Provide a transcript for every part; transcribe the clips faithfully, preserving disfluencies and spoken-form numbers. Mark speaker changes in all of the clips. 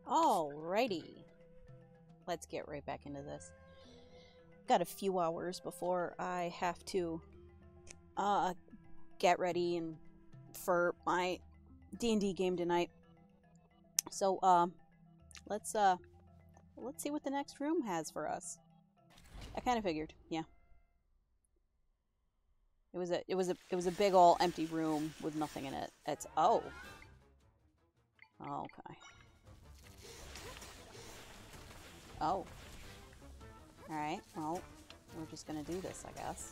Speaker 1: Alrighty. Let's get right back into this. Got a few hours before I have to uh, get ready and for my D and D game tonight. So, um, let's, uh, let's see what the next room has for us. I kind of figured, yeah. It was a, it was a, it was a big ol' empty room with nothing in it. It's, oh. Okay. Oh. Alright, well, we're just gonna do this, I guess.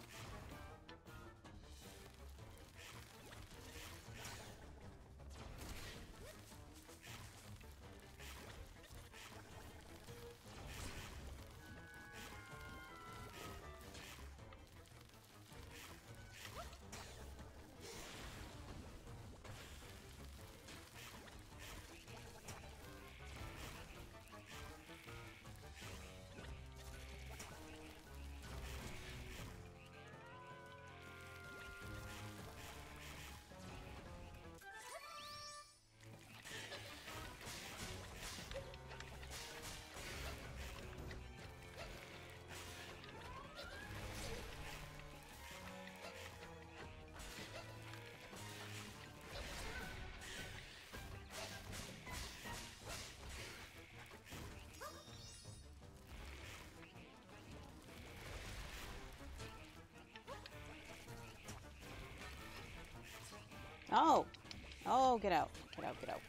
Speaker 1: Oh! Oh, get out. Get out, get out.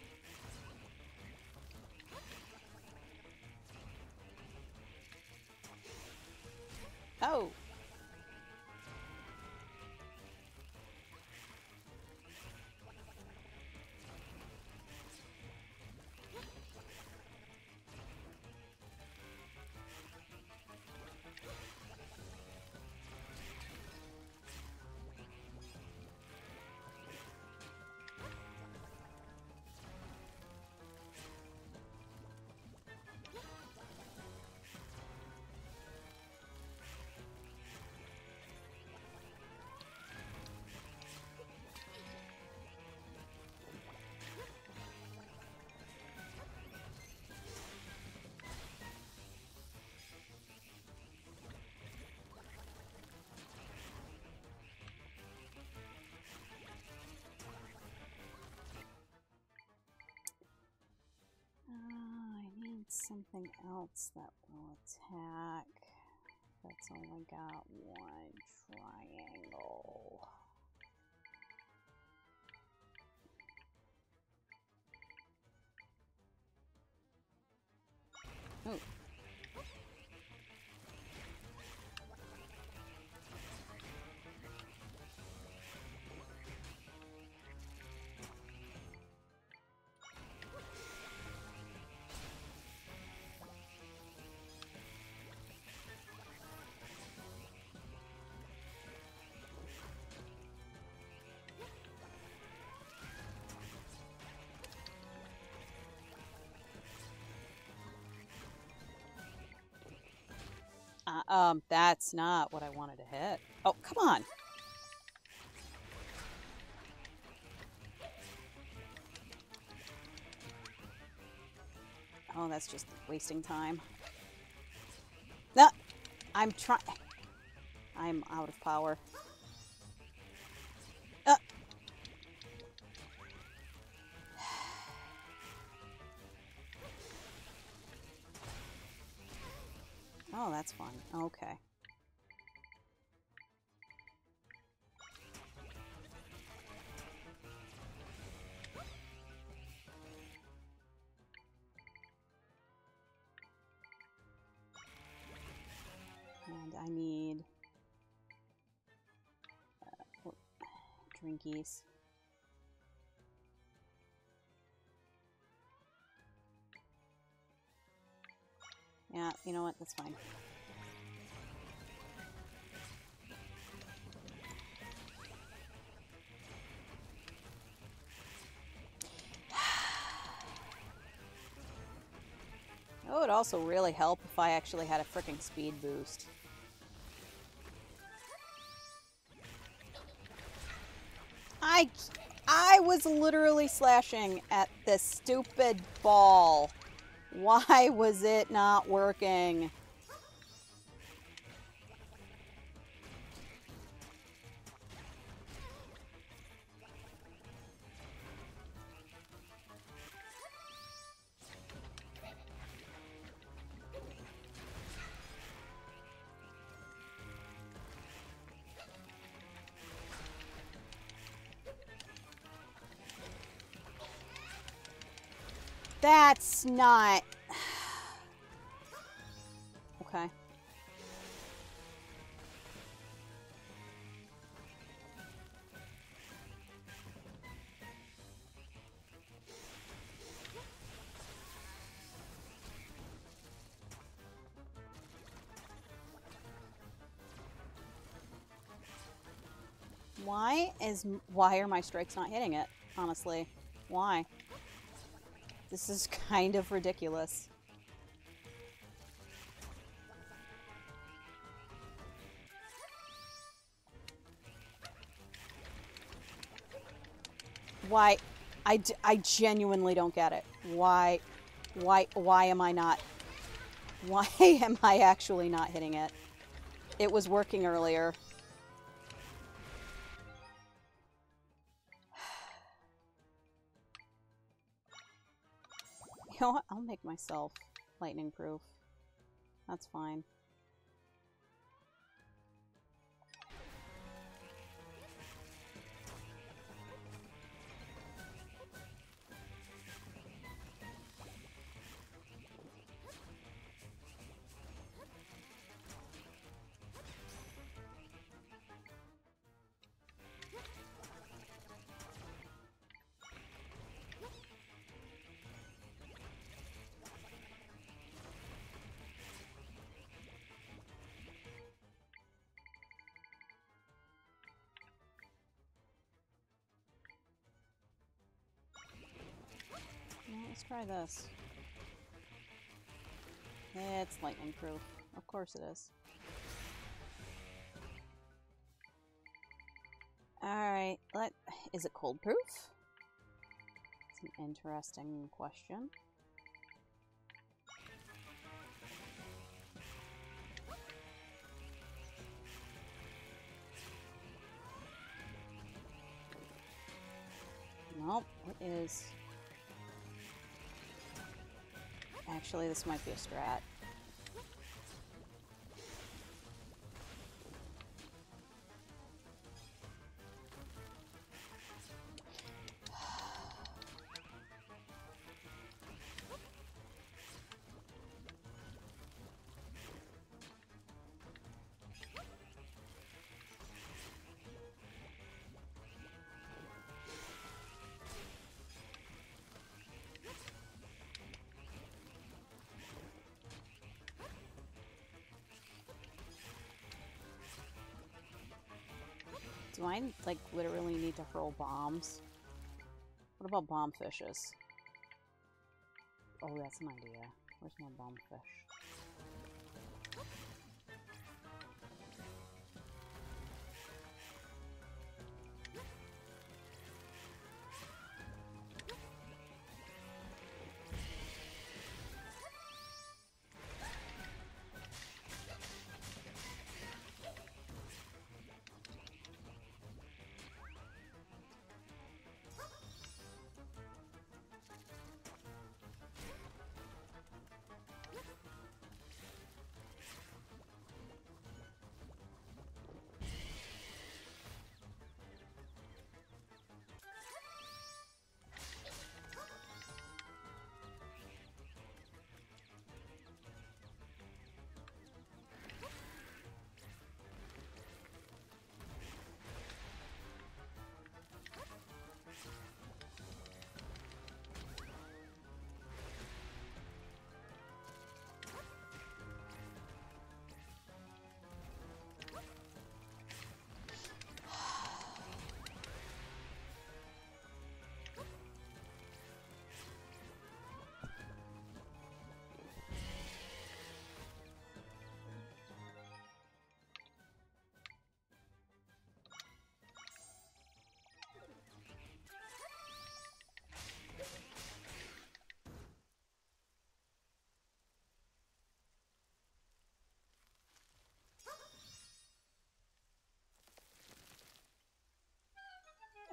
Speaker 1: Oh! Something else that will attack. That's only got one triangle. Oh. Uh, um, that's not what I wanted to hit. Oh, come on! Oh, that's just wasting time. No! I'm trying... I'm out of power. Uh. Oh, that's fun. Okay. And I need... Uh, drinkies. Yeah, you know what? That's fine. It would also really help if I actually had a freaking speed boost. I... I was literally slashing at this stupid ball. Why was it not working? That's not... Okay. Why is... Why are my strikes not hitting it? Honestly. Why? This is kind of ridiculous. Why? I, d I genuinely don't get it. Why? Why? Why am I not? Why am I actually not hitting it? It was working earlier. You know what? I'll make myself lightning proof. That's fine. Let's try this. It's lightning proof. Of course it is. Alright, let is it cold proof? It's an interesting question. Nope, it is. Actually, this might be a strat. Do I, like, literally need to hurl bombs? What about bomb fishes? Oh, that's an idea. Where's my bomb fish?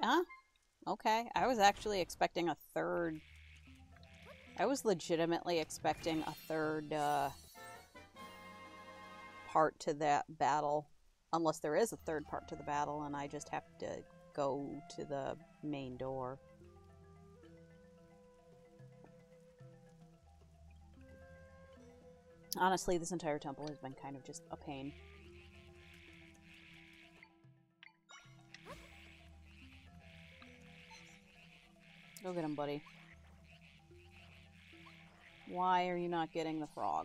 Speaker 1: Huh? Okay. I was actually expecting a third... I was legitimately expecting a third, uh... part to that battle. Unless there is a third part to the battle and I just have to go to the main door. Honestly, this entire temple has been kind of just a pain. Go get him, buddy. Why are you not getting the frog?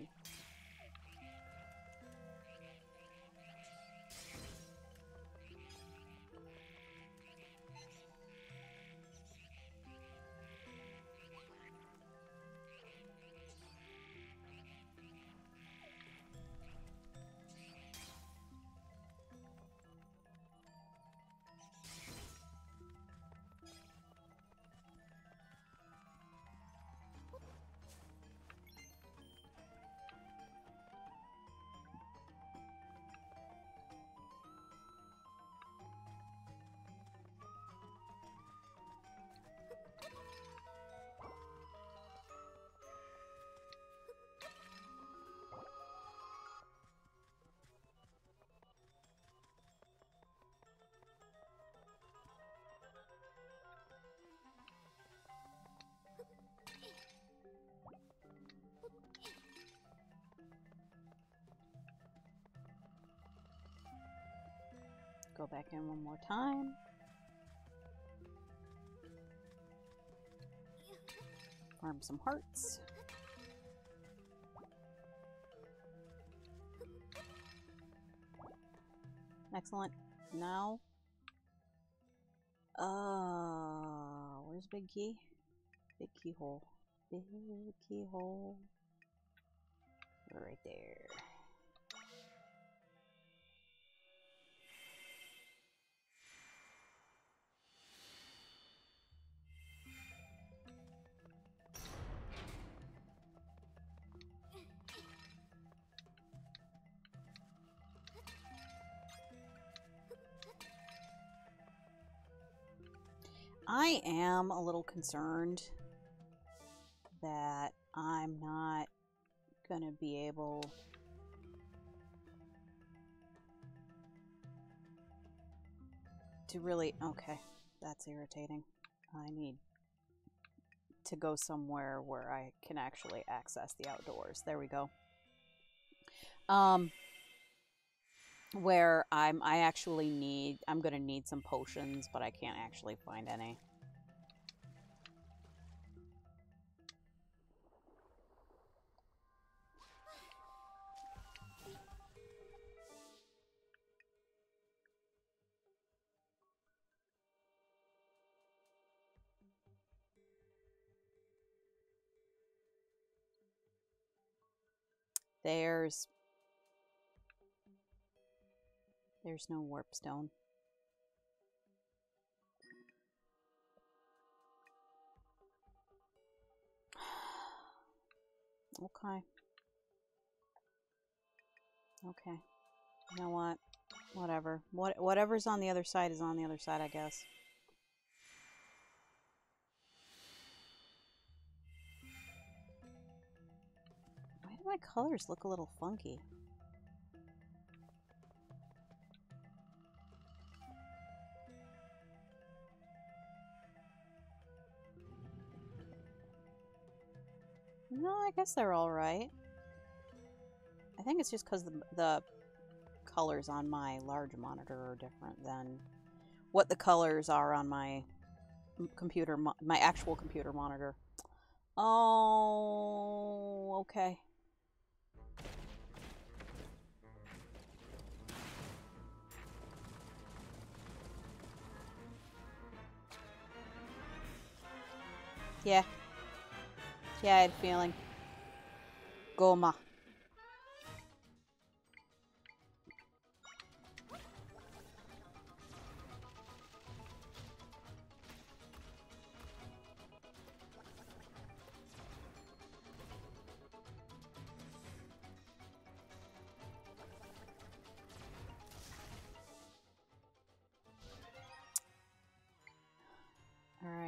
Speaker 1: Go back in one more time. Farm some hearts. Excellent. Now, uh, where's Big Key? Big Keyhole. Big Keyhole. Right there. I am a little concerned that I'm not gonna be able to really... Okay, that's irritating. I need to go somewhere where I can actually access the outdoors. There we go. Um, where I'm, I actually need, I'm gonna need some potions, but I can't actually find any. There's... There's no warp stone. Okay. Okay. You know what? Whatever. What whatever's on the other side is on the other side, I guess. Why do my colors look a little funky? No, I guess they're all right. I think it's just because the, the colors on my large monitor are different than what the colors are on my computer, mo my actual computer monitor. Oh, okay. Yeah. Yeah, I had a feeling. Goma.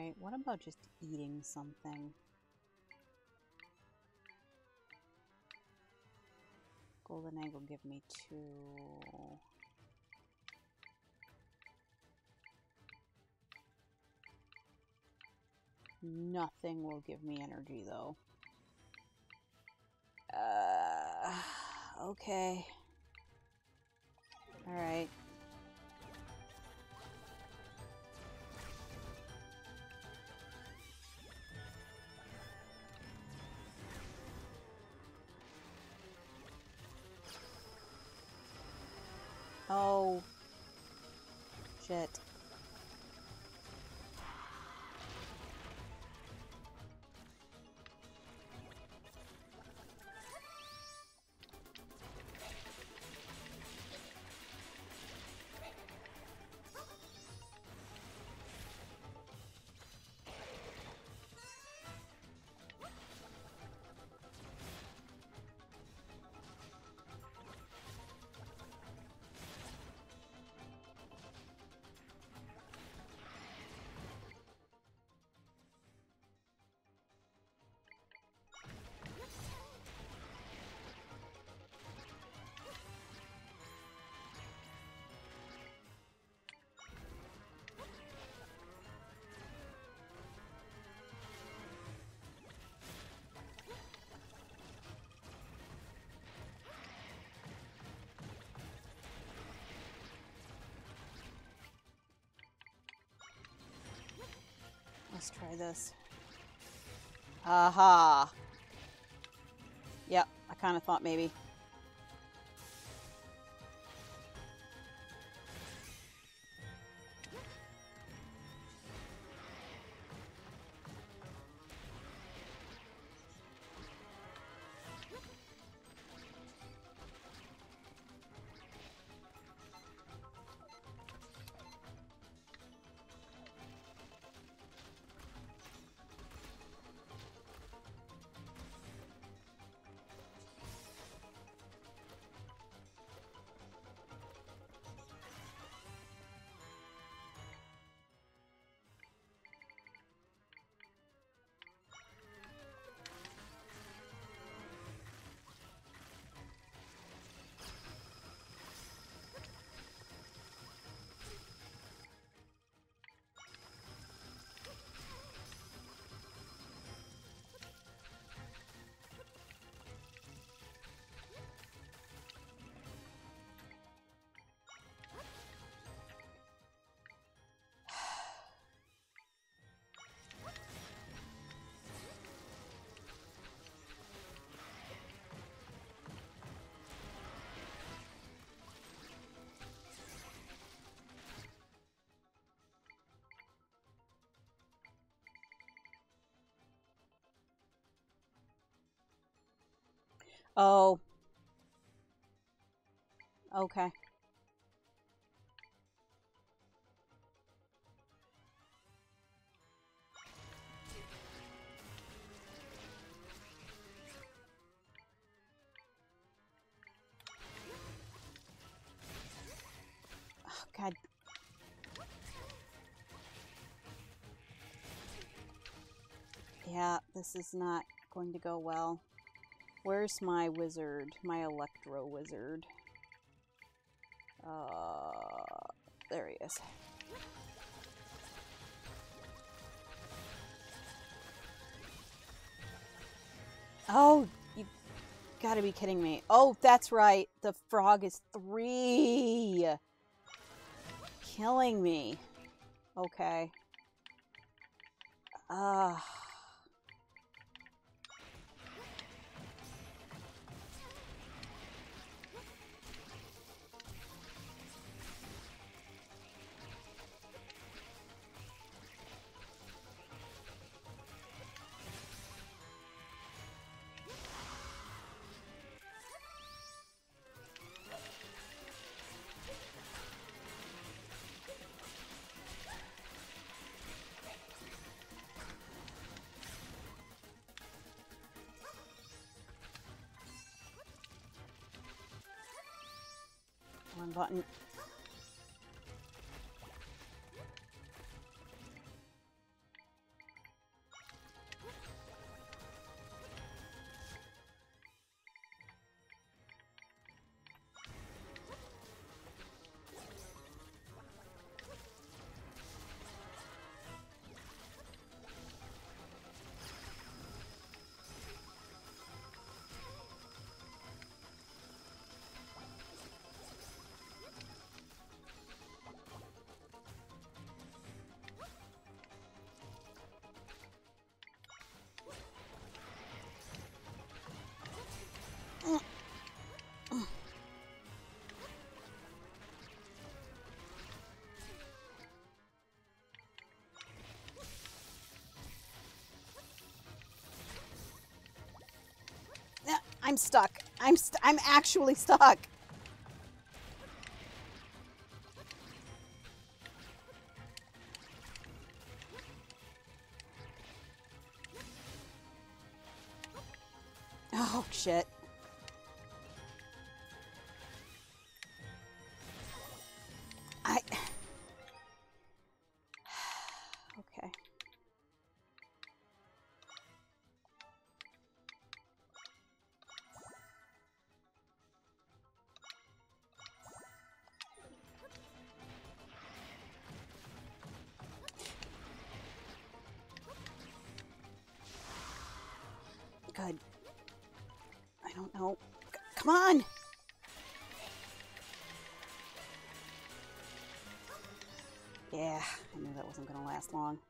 Speaker 1: Alright, what about just eating something? Golden egg will give me two. Nothing will give me energy, though. Uh, okay. Alright. Oh. Shit. Let's try this. Aha! Yep, I kind of thought maybe. Oh. Okay. Oh, God. Yeah, this is not going to go well. Where's my wizard? My Electro Wizard. Uh, there he is. Oh, you gotta be kidding me. Oh, that's right. The frog is three. Killing me. Okay. Ah. Uh. One button. stuck. I'm st I'm actually stuck. Oh, shit. I... Okay. Good. I don't know. C- come on! Yeah, I knew that wasn't gonna last long.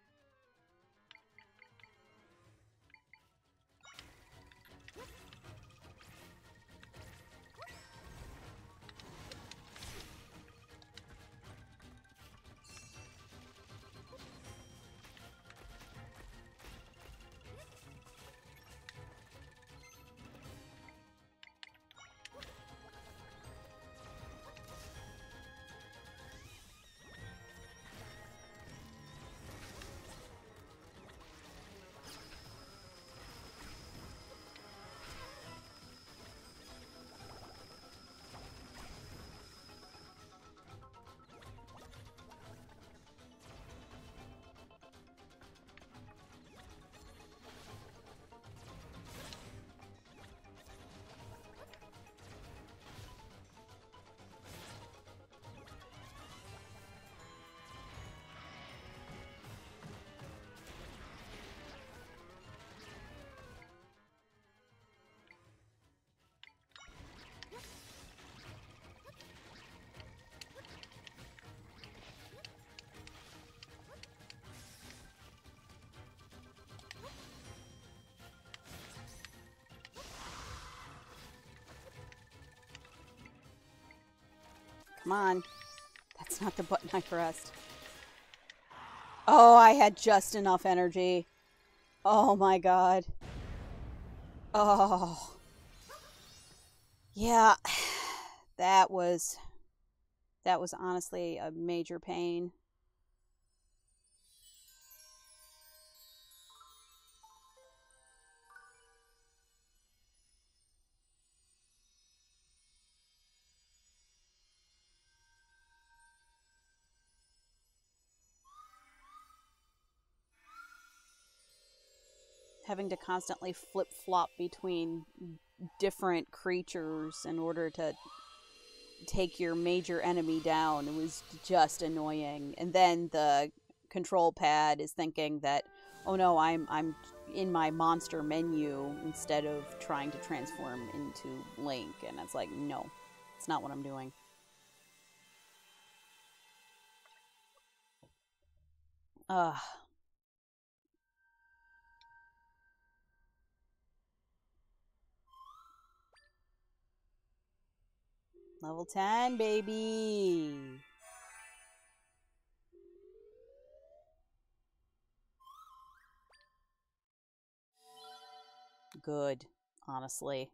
Speaker 1: Come on. That's not the button I pressed. Oh, I had just enough energy. Oh my god. Oh. Yeah. That was... That was honestly a major pain. Having to constantly flip-flop between different creatures in order to take your major enemy down. It was just annoying. And then the control pad is thinking that, oh no, I'm I'm in my monster menu instead of trying to transform into Link. And it's like, no, it's not what I'm doing. Ugh. Level ten, baby! Good, honestly.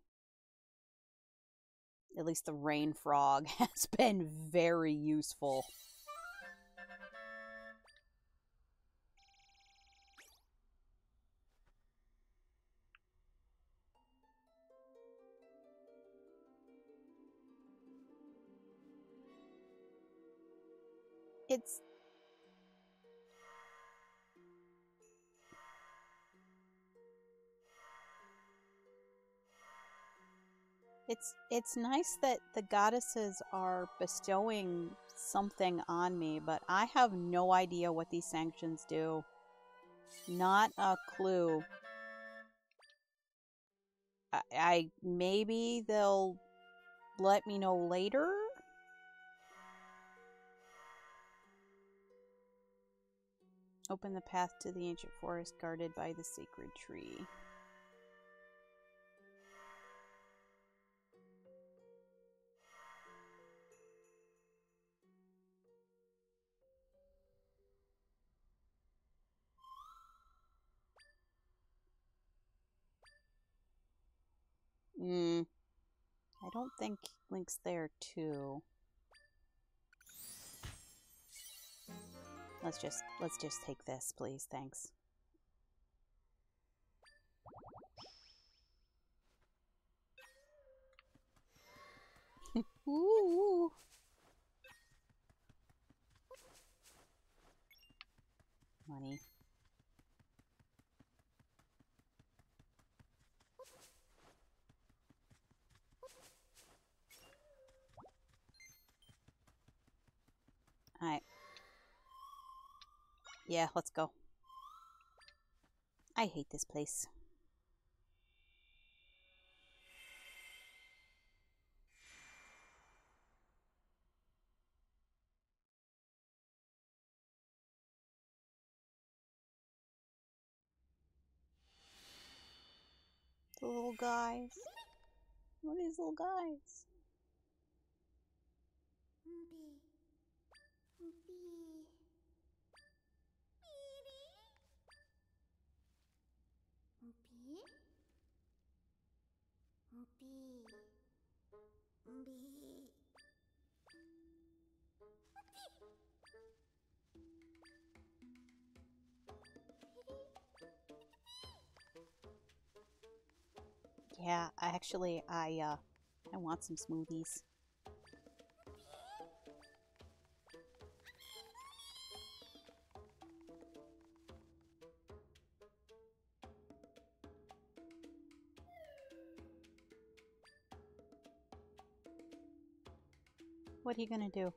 Speaker 1: At least the rain frog has been very useful. It's... It's it's nice that the goddesses are bestowing something on me, but I have no idea what these sanctions do. Not a clue. I, I maybe they'll let me know later? Open the path to the ancient forest guarded by the sacred tree. Hmm. I don't think Link's there too. Let's just let's just take this, please. Thanks. Ooh. Money. Alright. Yeah, let's go. I hate this place. The little guys. What are these little guys? Yeah, I actually I uh I want some smoothies. What are you gonna do?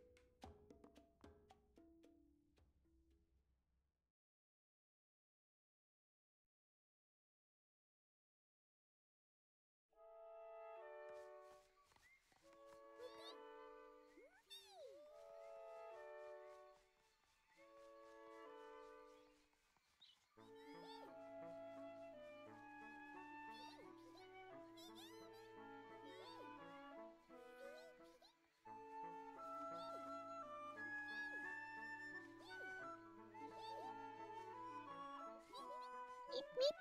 Speaker 1: Meep, meep,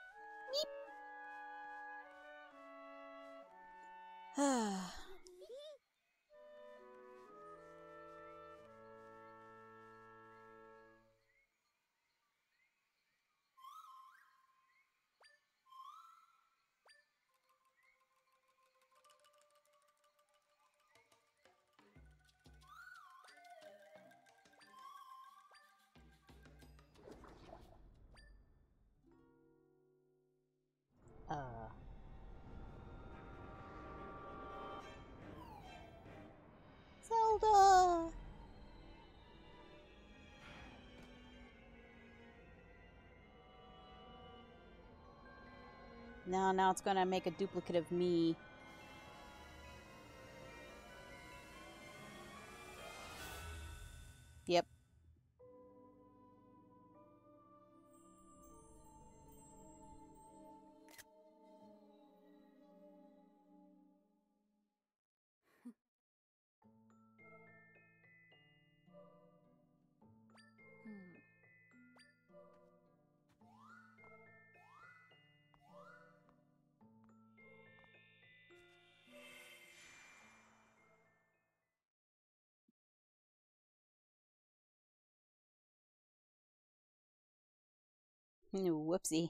Speaker 1: meep. uh. Zelda! Now, now it's gonna make a duplicate of me. Yep. Whoopsie.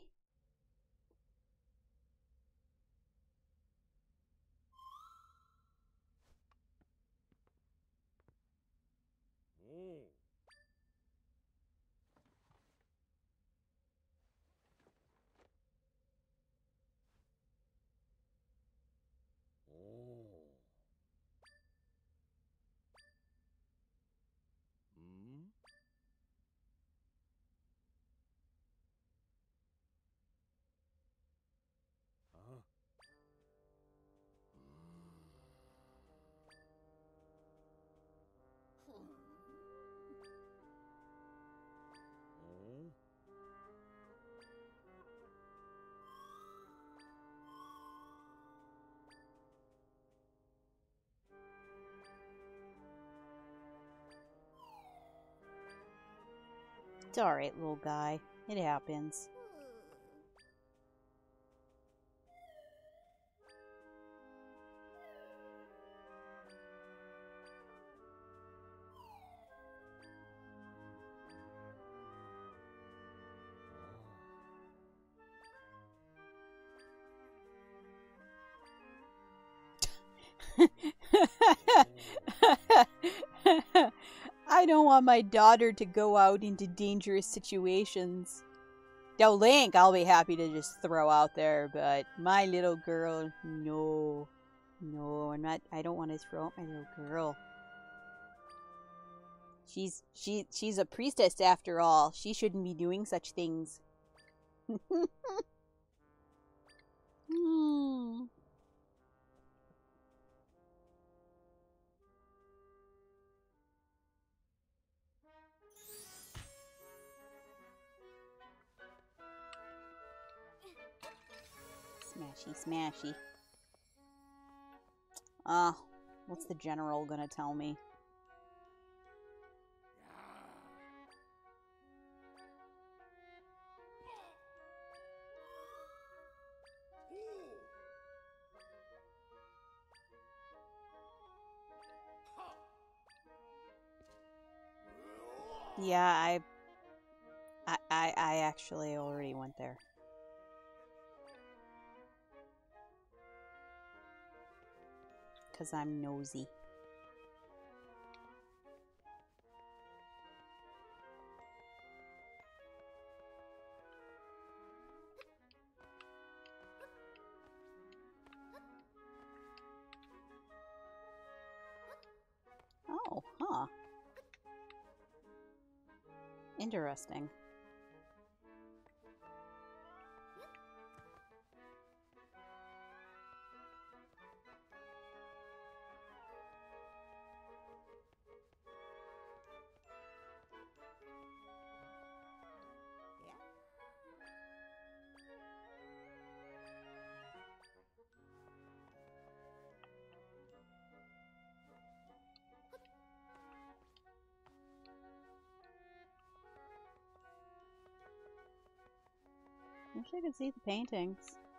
Speaker 1: It's alright, little guy. It happens. I don't want my daughter to go out into dangerous situations. Now, Link, I'll be happy to just throw out there, but my little girl, no. No, I'm not, I don't want to throw out my little girl. She's, she, she's a priestess after all. She shouldn't be doing such things. Hmm. Smashy, smashy. Ah, uh, what's the general gonna tell me? Yeah, I, I, I, I actually already went there. Because I'm nosy. Oh, huh. Interesting. Wish I could see the paintings.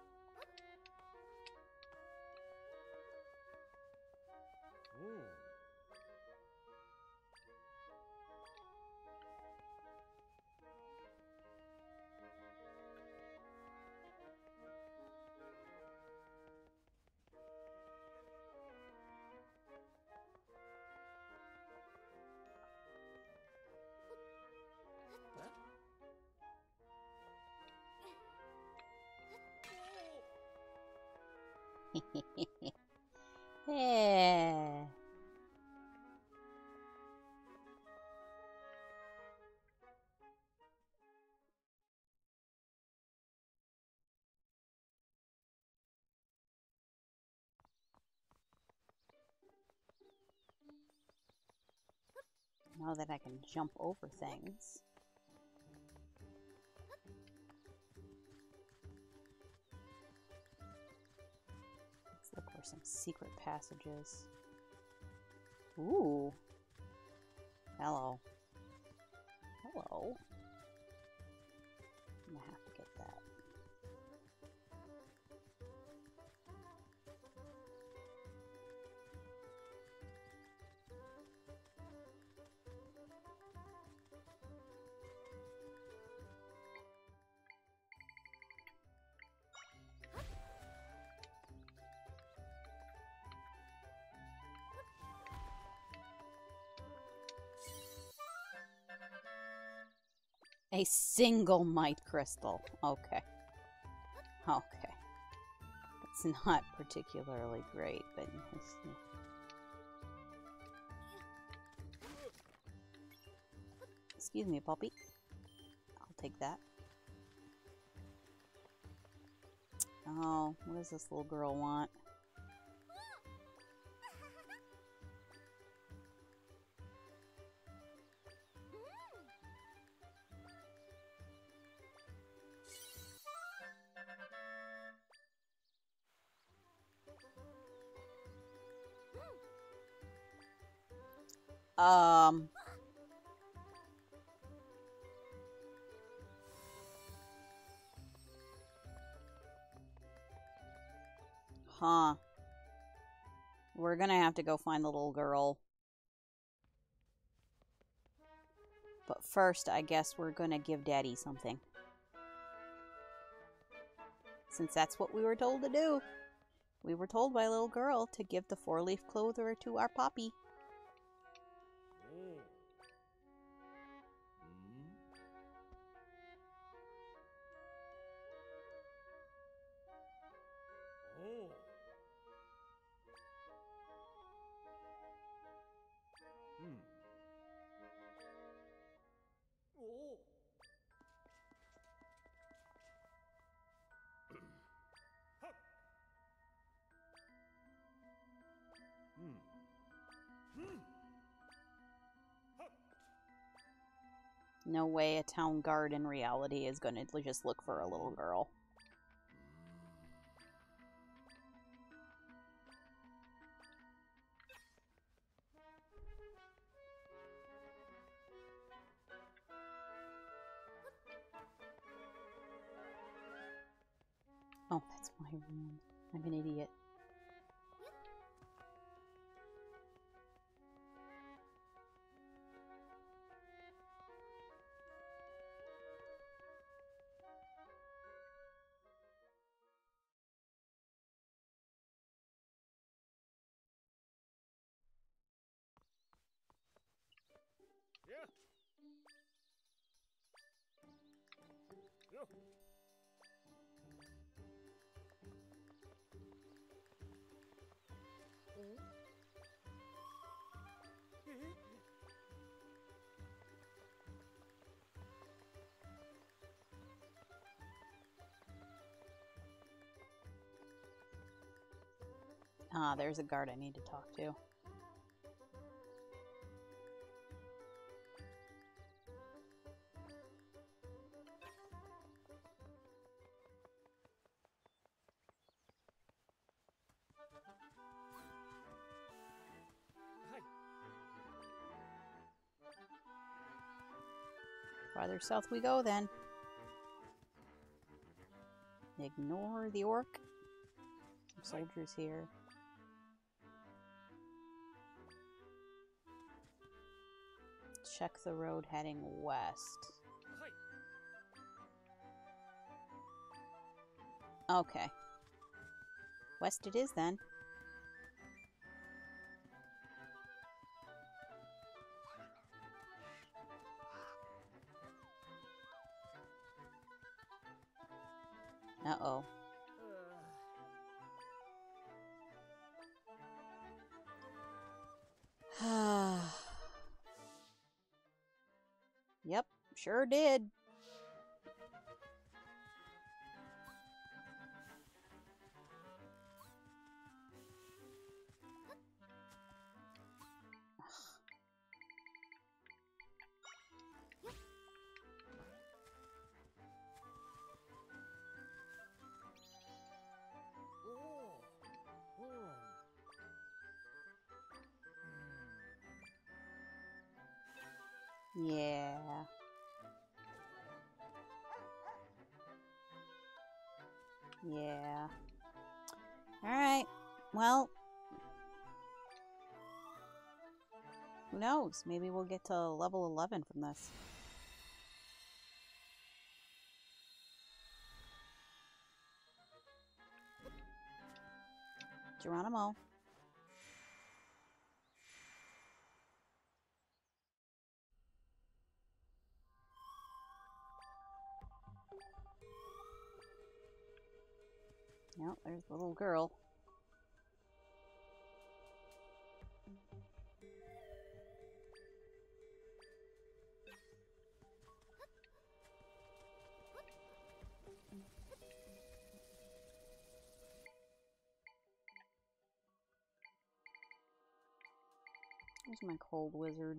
Speaker 1: Yeah. Now that I can jump over things. Let's look for some secret passages. Ooh. Hello. Hello. I'm gonna have to get that. A single might crystal. Okay. Okay. It's not particularly great, but... Excuse me, puppy. I'll take that. Oh, what does this little girl want? Um... Huh. We're gonna have to go find the little girl. But first, I guess we're gonna give Daddy something. Since that's what we were told to do. We were told by a little girl to give the four-leaf clover to our Poppy.
Speaker 2: Oh. Mm. Oh. Hmm. Oh. Hup. Hmm. Hmm. Hup.
Speaker 1: No way a town guard in reality is going to just look for a little girl. Oh, that's my room. I'm an idiot.
Speaker 2: Yeah. Yo. Oh.
Speaker 1: Ah, there's a guard I need to talk to.
Speaker 2: Hi.
Speaker 1: Farther south we go, then. Ignore the orc. Some soldiers here. Check the road heading west.
Speaker 2: Hi.
Speaker 1: Okay. West it is, then. Uh-oh. Yep, sure did.
Speaker 2: Oh. Oh.
Speaker 1: Yeah. Yeah. Alright. Well, who knows? Maybe we'll get to level eleven from this. Geronimo. Yep, there's the little girl. There's my cold wizard.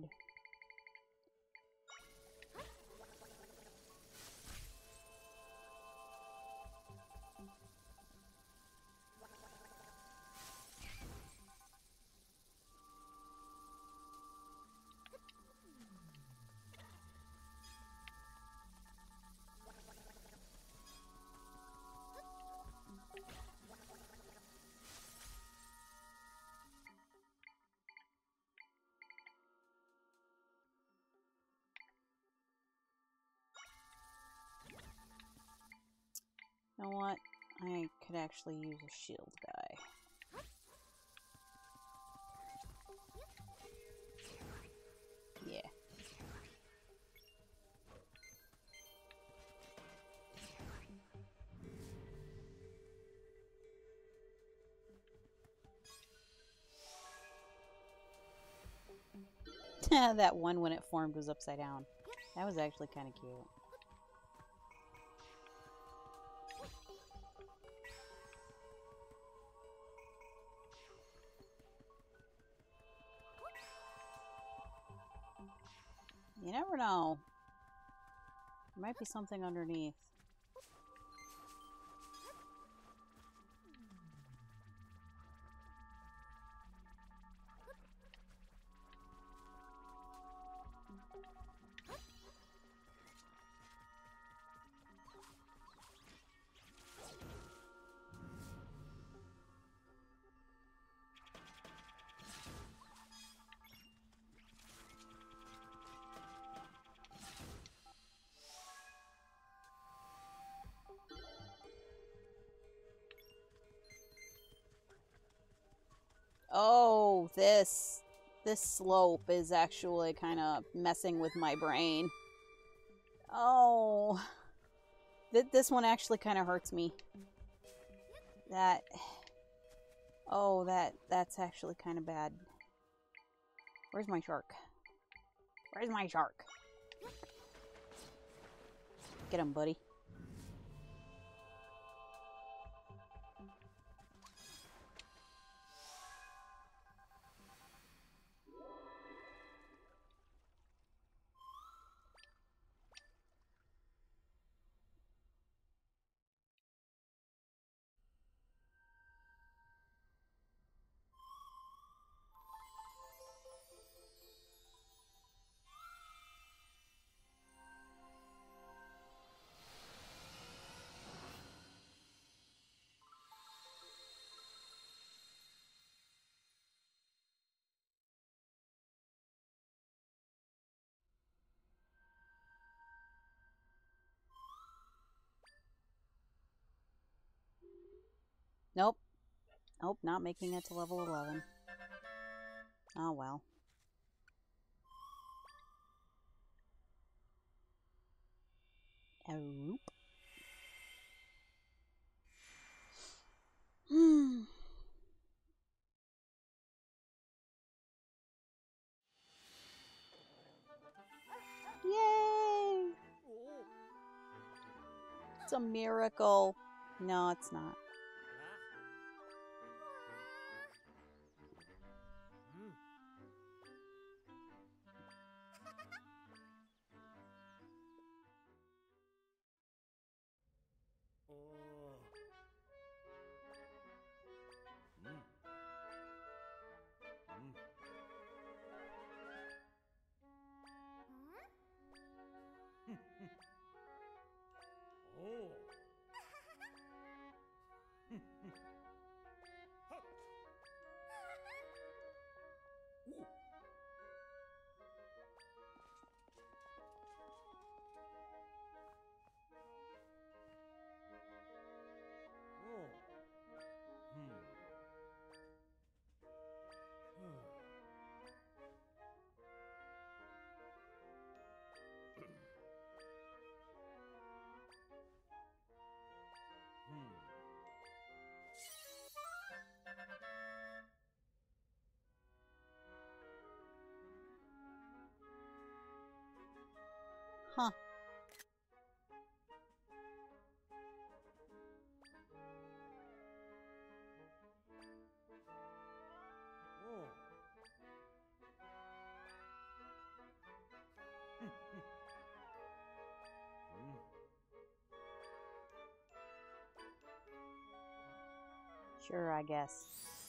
Speaker 1: You know what? I could actually use a shield guy. That one when it formed was upside down. That was actually kind of cute. You never know. There might be something underneath. Oh, this this slope is actually kind of messing with my brain. Oh, th this one actually kind of hurts me. That, oh, that that's actually kind of bad. Where's my shark? Where's my shark? Get him, buddy. Nope. Nope, not making it to level eleven. Oh well. Oop. Hmm. Yay! It's a miracle. No, it's not. Huh. Sure, I guess.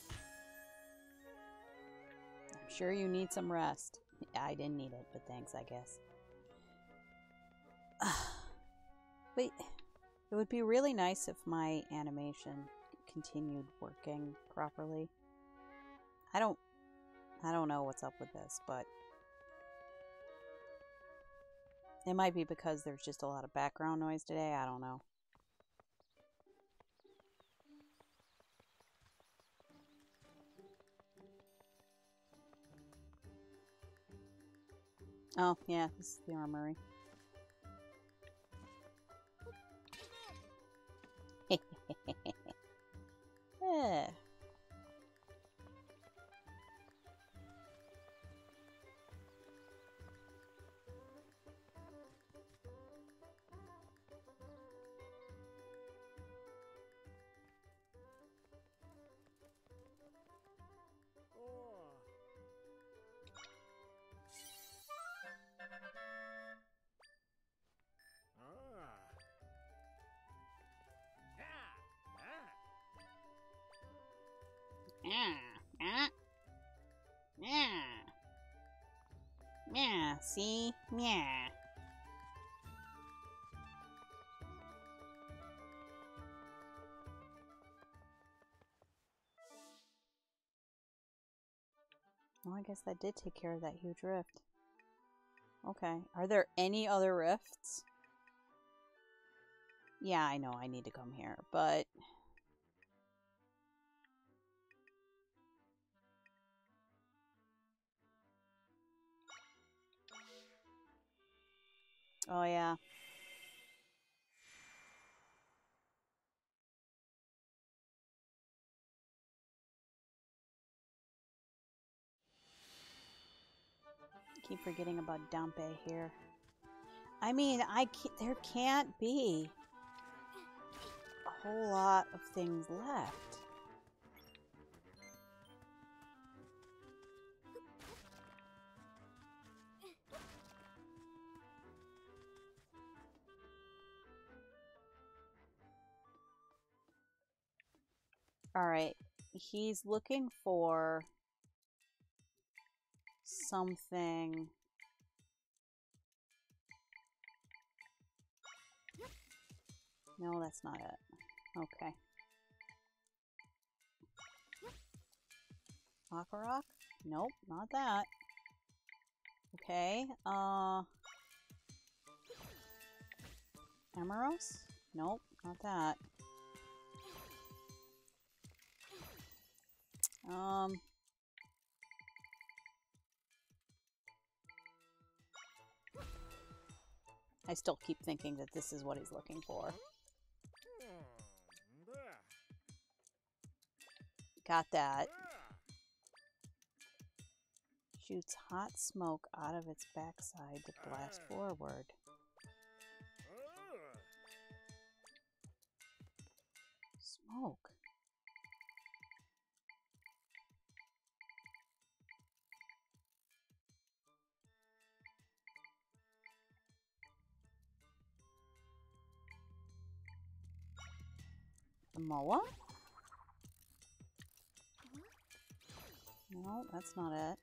Speaker 1: I'm sure you need some rest. I didn't need it, but thanks, I guess. Wait, it would be really nice if my animation continued working properly. I don't, I don't know what's up with this, but it might be because there's just a lot of background noise today. I don't know. Oh, yeah, this is the armory. Yeah. Yeah, see? Yeah. Well, I guess that did take care of that huge rift. Okay. Are there any other rifts? Yeah, I know I need to come here, but... Oh, yeah. I keep forgetting about Dampe here. I mean, I can't, there can't be a whole lot of things left. Alright, he's looking for something. No, that's not it. Okay. Makarok? Nope, not that. Okay, uh... Amoros? Nope, not that. Um... I still keep thinking that this is what he's looking for. Got that. Shoots hot smoke out of its backside to blast forward. Smoke. The Moa? No, that's not it.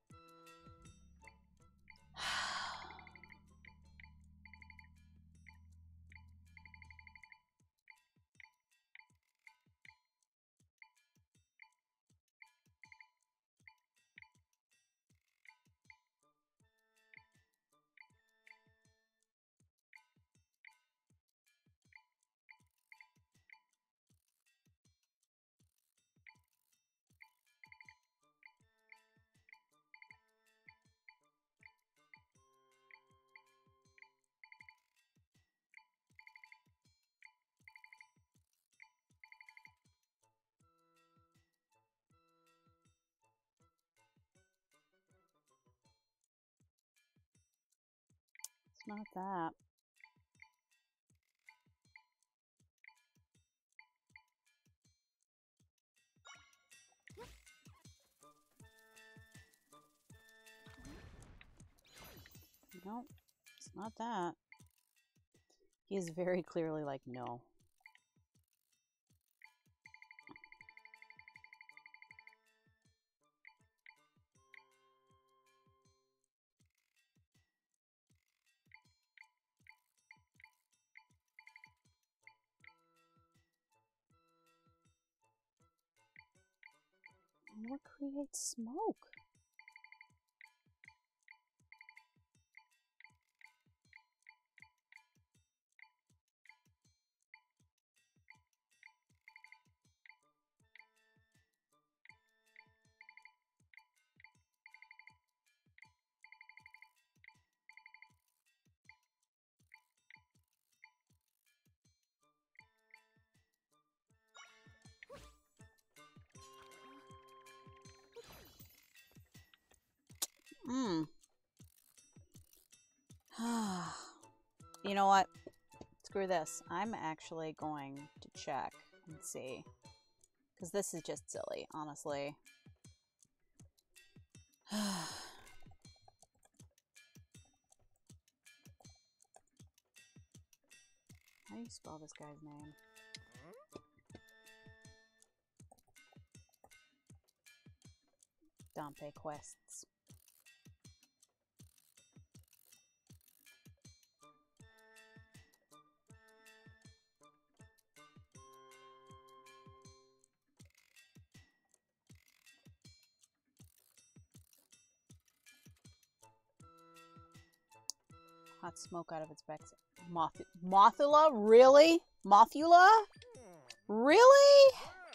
Speaker 1: It's not that. No, it's not that. He is very clearly like, no. What creates smoke? Hmm. You know what? Screw this. I'm actually going to check and see. Because this is just silly, honestly. How do you spell this guy's name? Dampe quests. hot smoke out of its back. Moth Mothula? Really? Mothula? Really?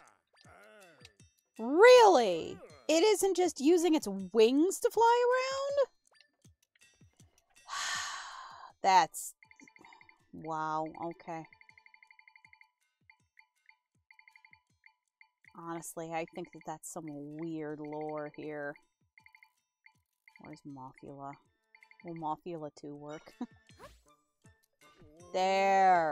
Speaker 1: Really? It isn't just using its wings to fly around? That's... Wow, okay. Honestly, I think that that's some weird lore here. Where's Mothula? Will Mothula two work? There!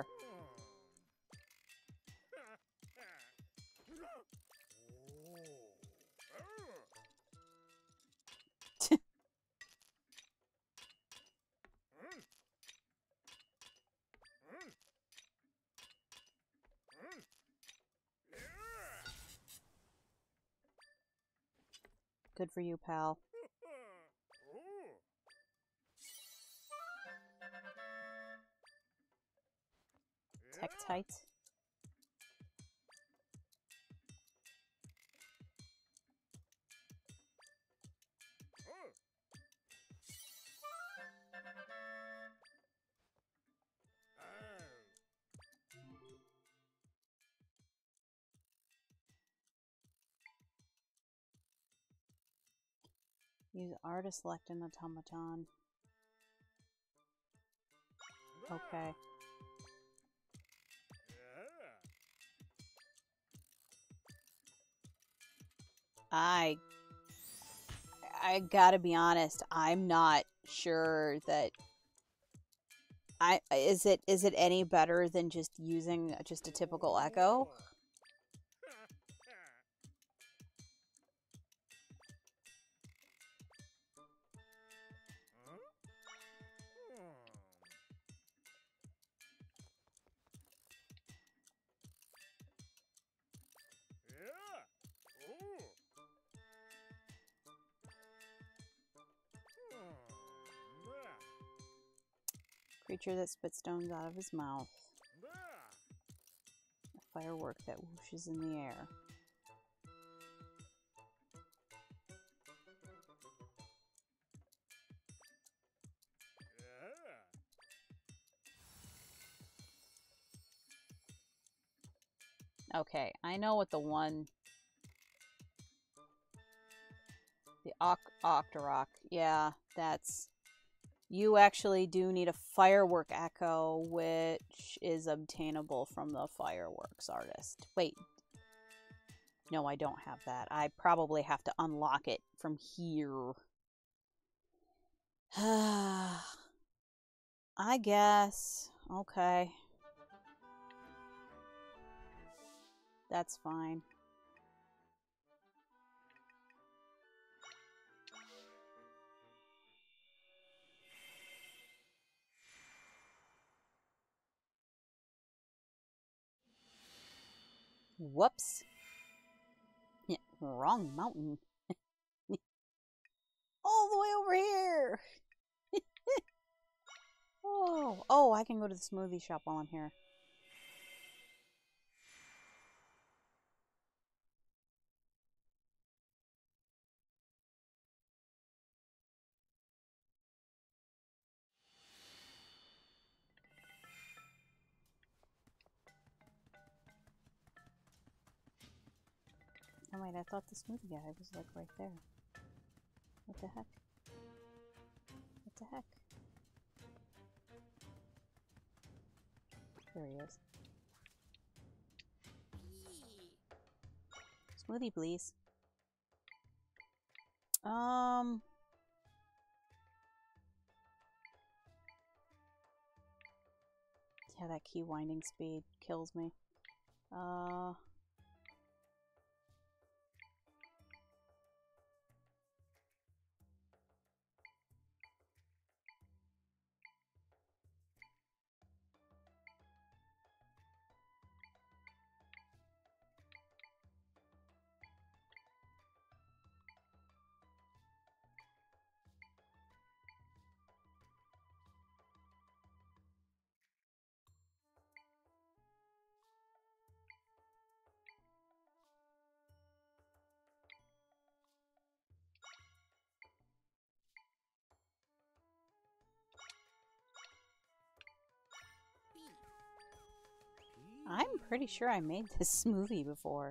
Speaker 1: Good for you, pal. Tektite. Use R to select an automaton. Okay. I... I gotta be honest, I'm not sure that... I is it is it any better than just using just a typical Echo? Creature that spits stones out of his mouth. A firework that whooshes in the air. Okay, I know what the one... The Oc Octorok. Yeah, that's... You actually do need a firework echo, which is obtainable from the fireworks artist. Wait. No, I don't have that. I probably have to unlock it from here. I guess. Okay. That's fine. Whoops. Yeah, wrong mountain. All the way over here. Oh, oh, I can go to the smoothie shop while I'm here. Oh wait, I thought the smoothie guy was like right there. What the heck? What the heck? There he is. Smoothie, please. Um... Yeah, that key winding speed kills me. Uh... Pretty sure I made this smoothie before.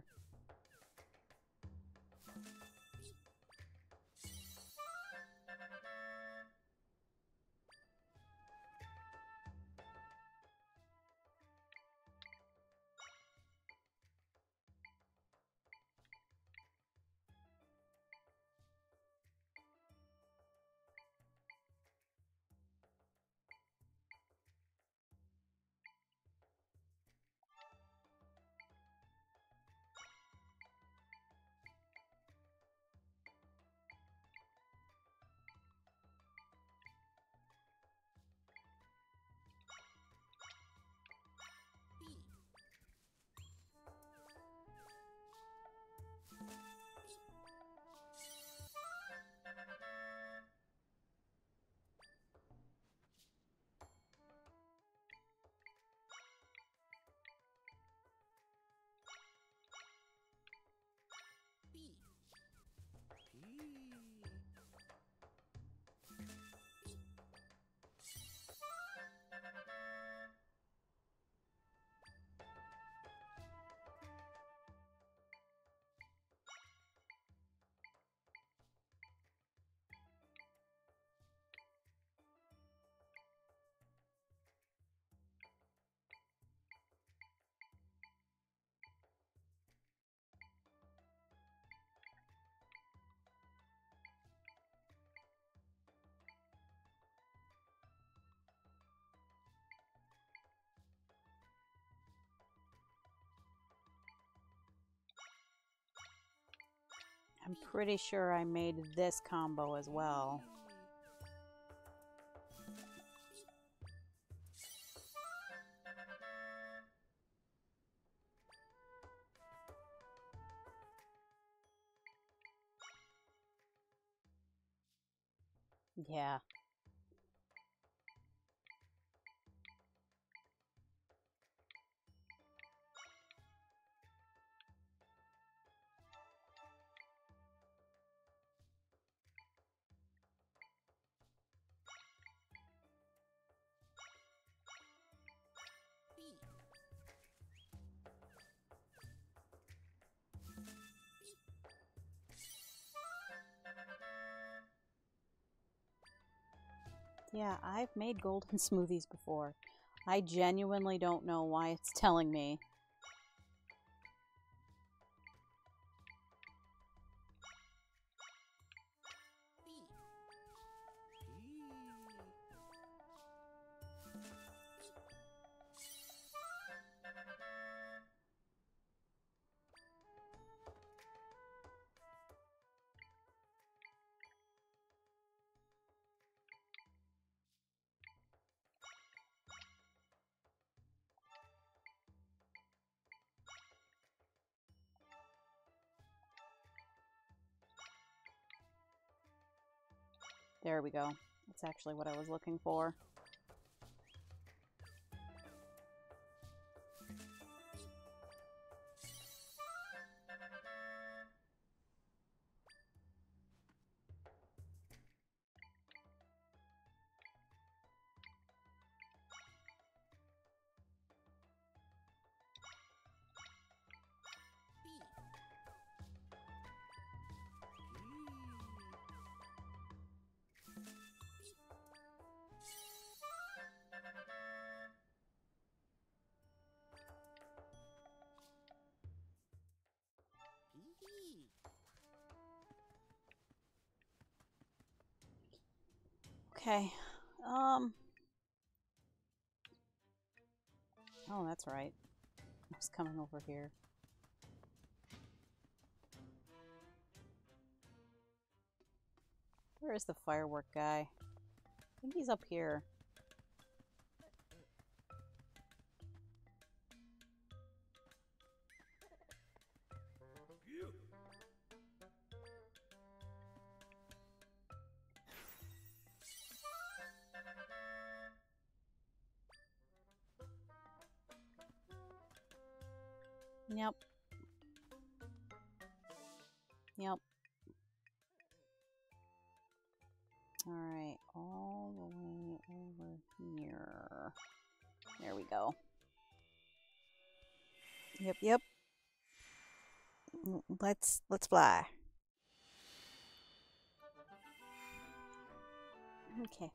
Speaker 1: I'm pretty sure I made this combo as well. Yeah. Yeah, I've made golden smoothies before. I genuinely don't know why it's telling me. There we go. That's actually what I was looking for. Okay. Um. Oh, that's right. I was coming over here. Where is the firework guy? I think he's up here. Yep. Yep. Alright, all the way over here. There we go. Yep, yep. Mm, Let's let's fly. Okay.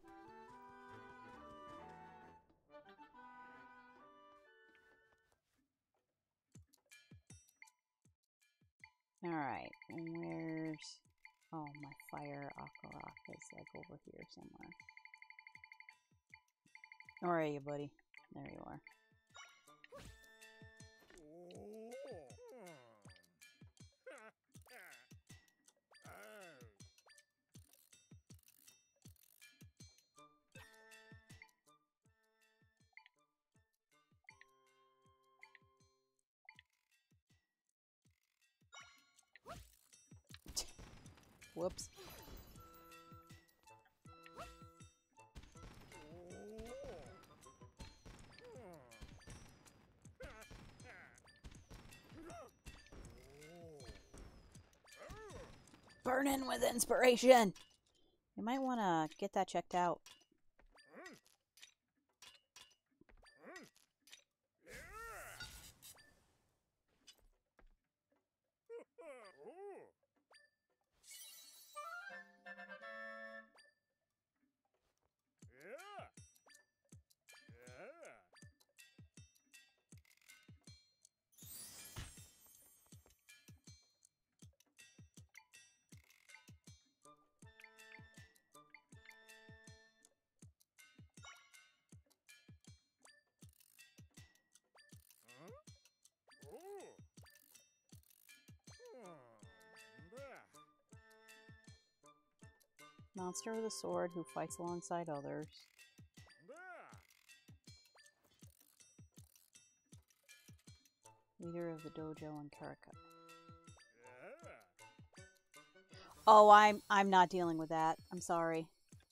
Speaker 1: All right. And where's oh my fire Akarok is like over here somewhere. Where are you, buddy? There you are. Whoops. Burning with inspiration. You might want to get that checked out. Monster with a sword who fights alongside others. Leader of the dojo in Karaka. Oh, I'm I'm not dealing with that. I'm sorry.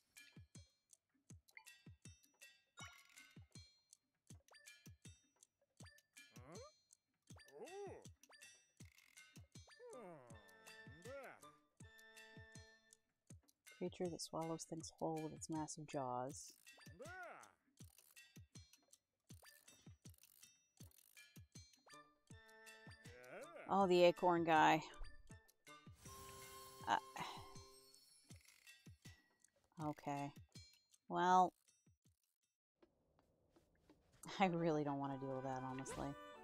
Speaker 1: Creature that swallows things whole with its massive jaws. Oh, the acorn guy. Uh, okay. Well, I really don't want to deal with that, honestly.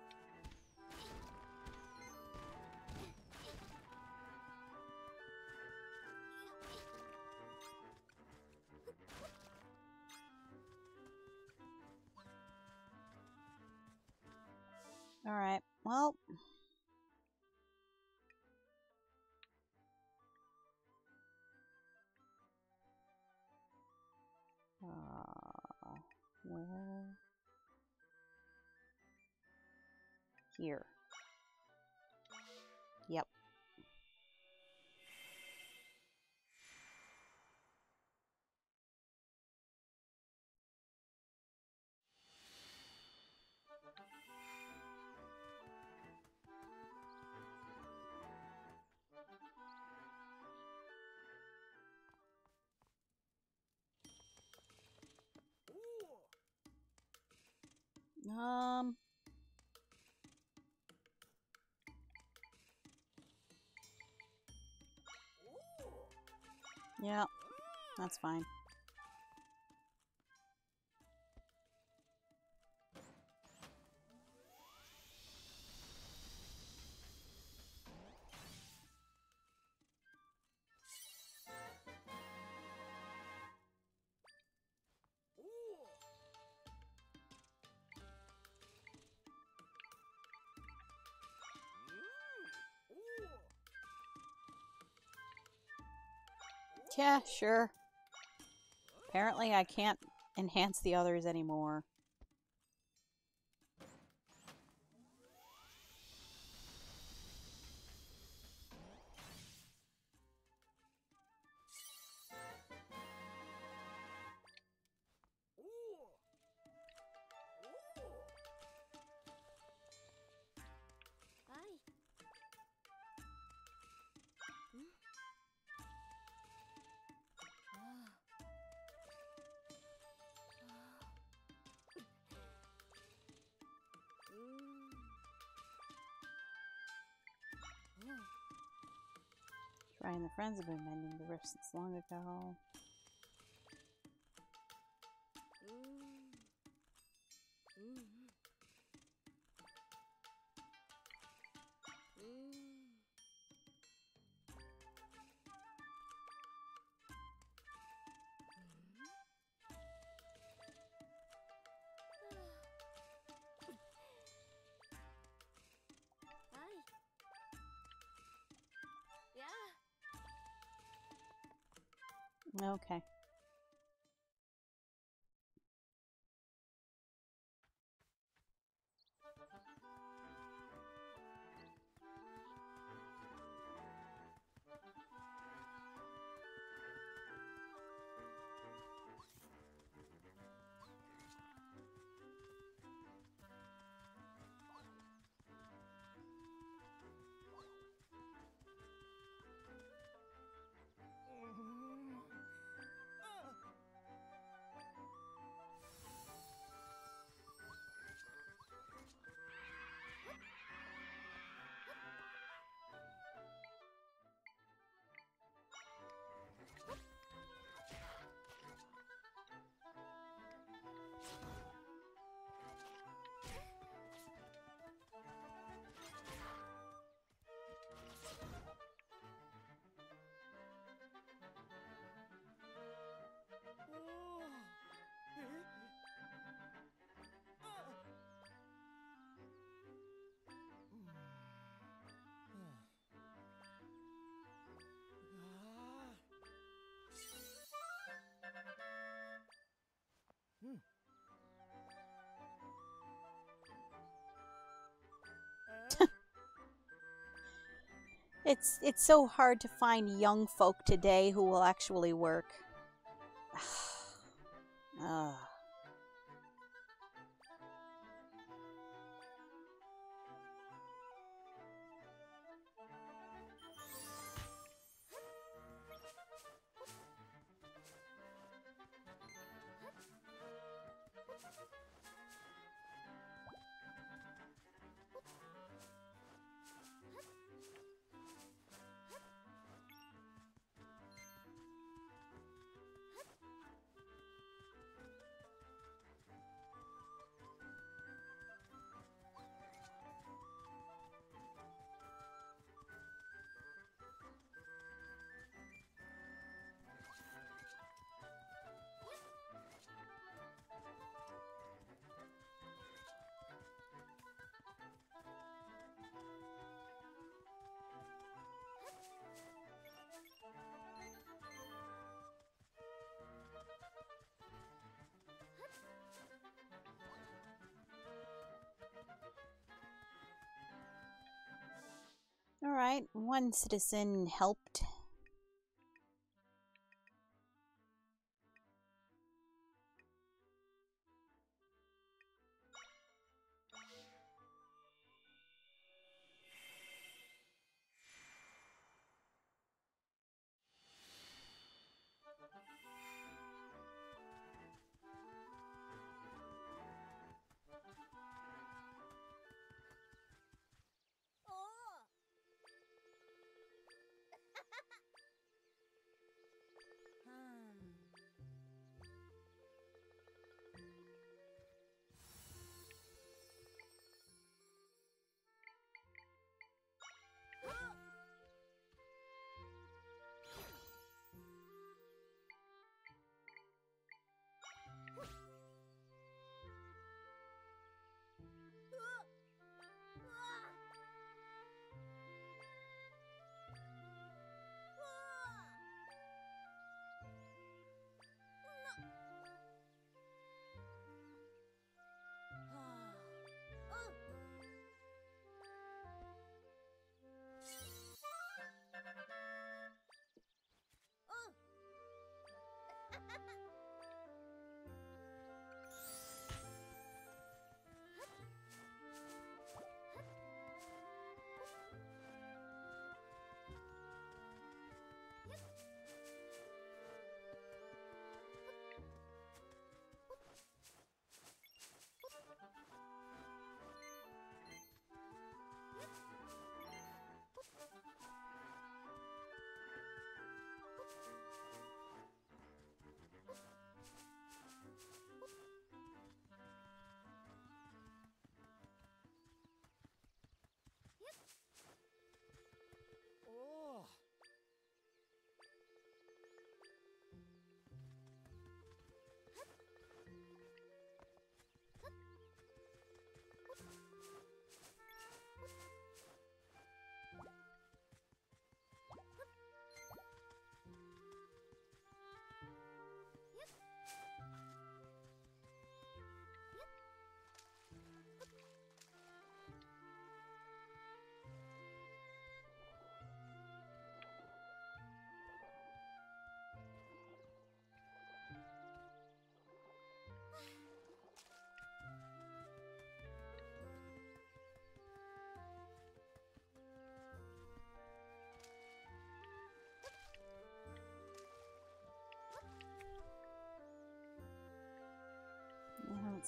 Speaker 1: Alright, well... Uh, where? Here. Yep. Um... Yeah, that's fine. Yeah, sure. Apparently I can't enhance the others anymore. Brian and the friends have been mending the rift since long ago. Okay. It's it's so hard to find young folk today who will actually work. Ugh. All right, one citizen helped.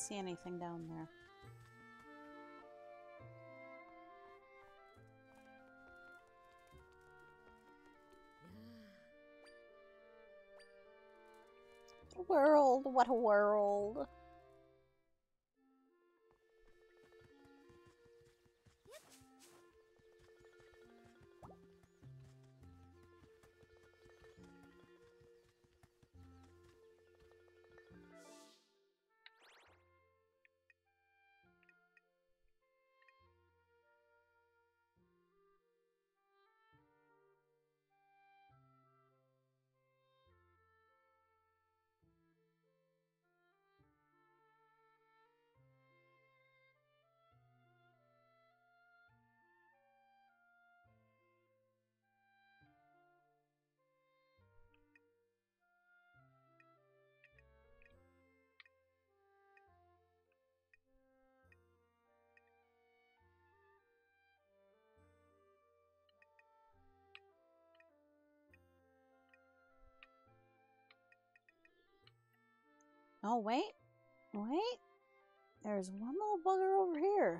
Speaker 1: see anything down there. World, what a world. Oh, wait. Wait. There's one little bugger over here.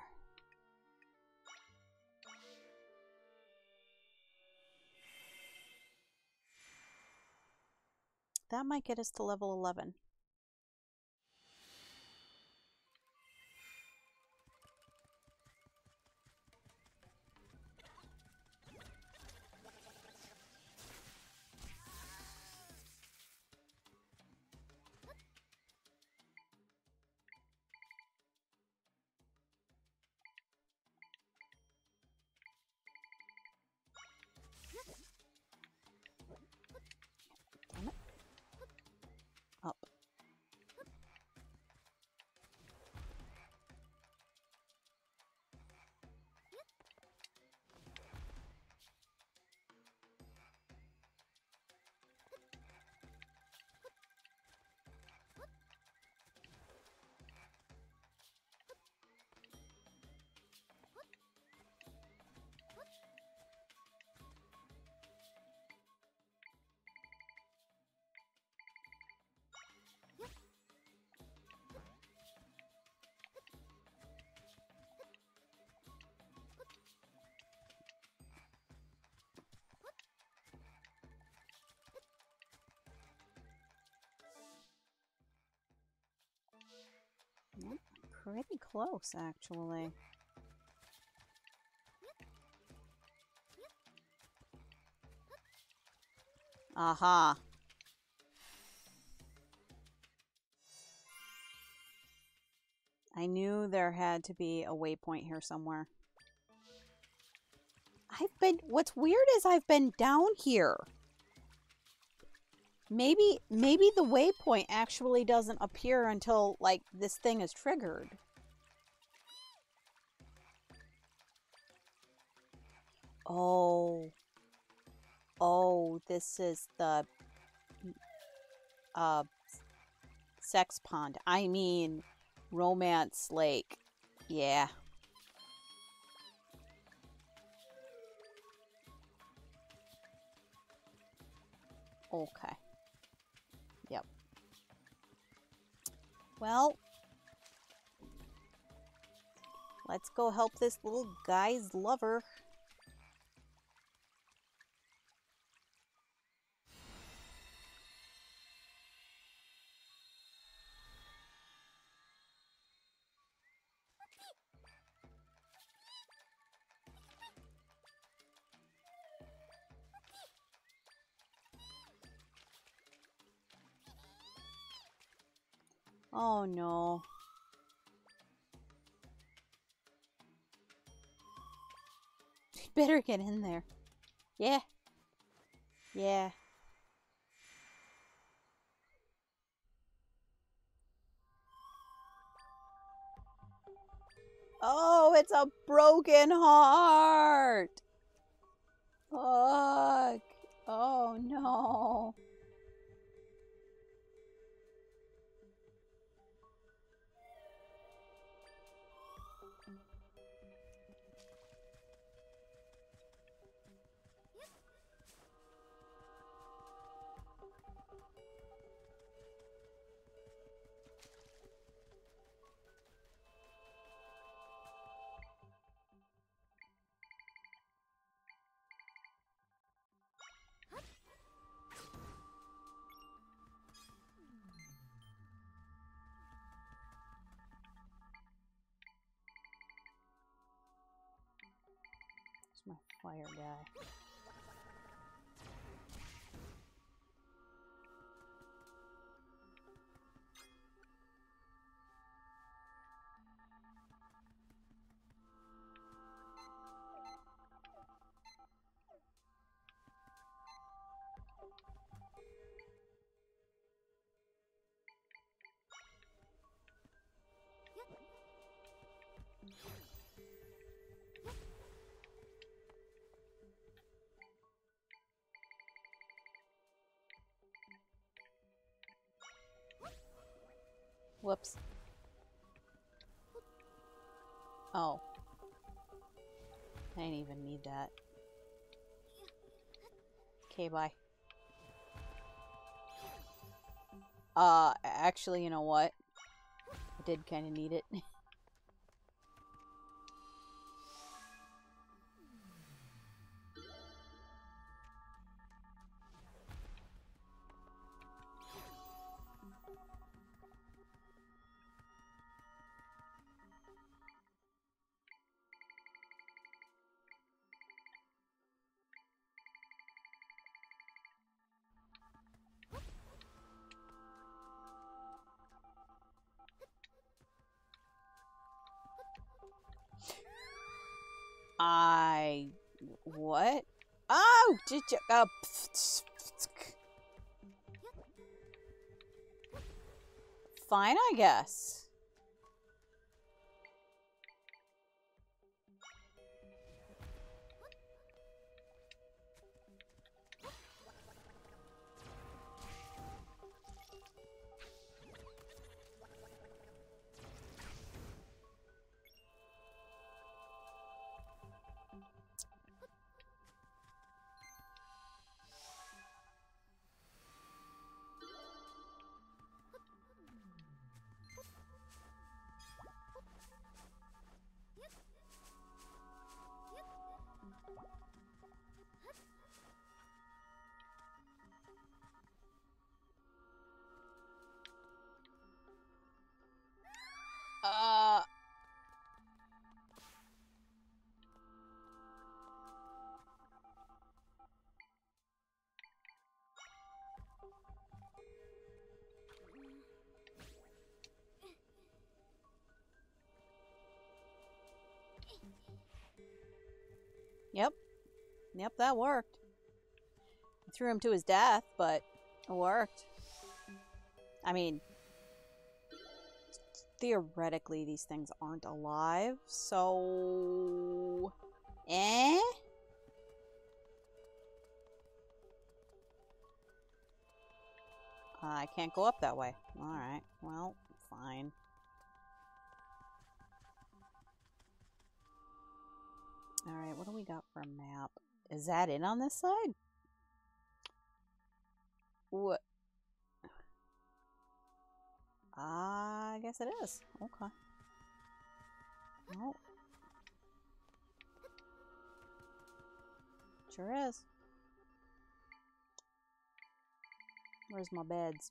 Speaker 1: That might get us to level eleven. Damn it. Up. Pretty close, actually. Aha. I knew there had to be a waypoint here somewhere. I've been... What's weird is I've been down here. Maybe, maybe the waypoint actually doesn't appear until, like, this thing is triggered. Oh. Oh, this is the... Uh... Sex pond. I mean, romance lake. Yeah. Okay. Yep. Well, let's go help this little guy's lover. Oh no. Better get in there. Yeah. Yeah. Oh, it's a broken heart. Fuck. Oh no. my fire guy? Whoops. Oh. I didn't even need that. Okay, bye. Uh, actually, you know what? I did kind of need it. I... What? Oh! Did you... Uh, fine, I guess. Uh... Yep. Yep, that worked. I threw him to his death, but it worked. I mean, theoretically, these things aren't alive, so... Eh? Uh, I can't go up that way. Alright, well, fine. Alright, what do we got for a map? Is that it on this side? What? I guess it is. Okay. Oh. Sure is. Where's my beds?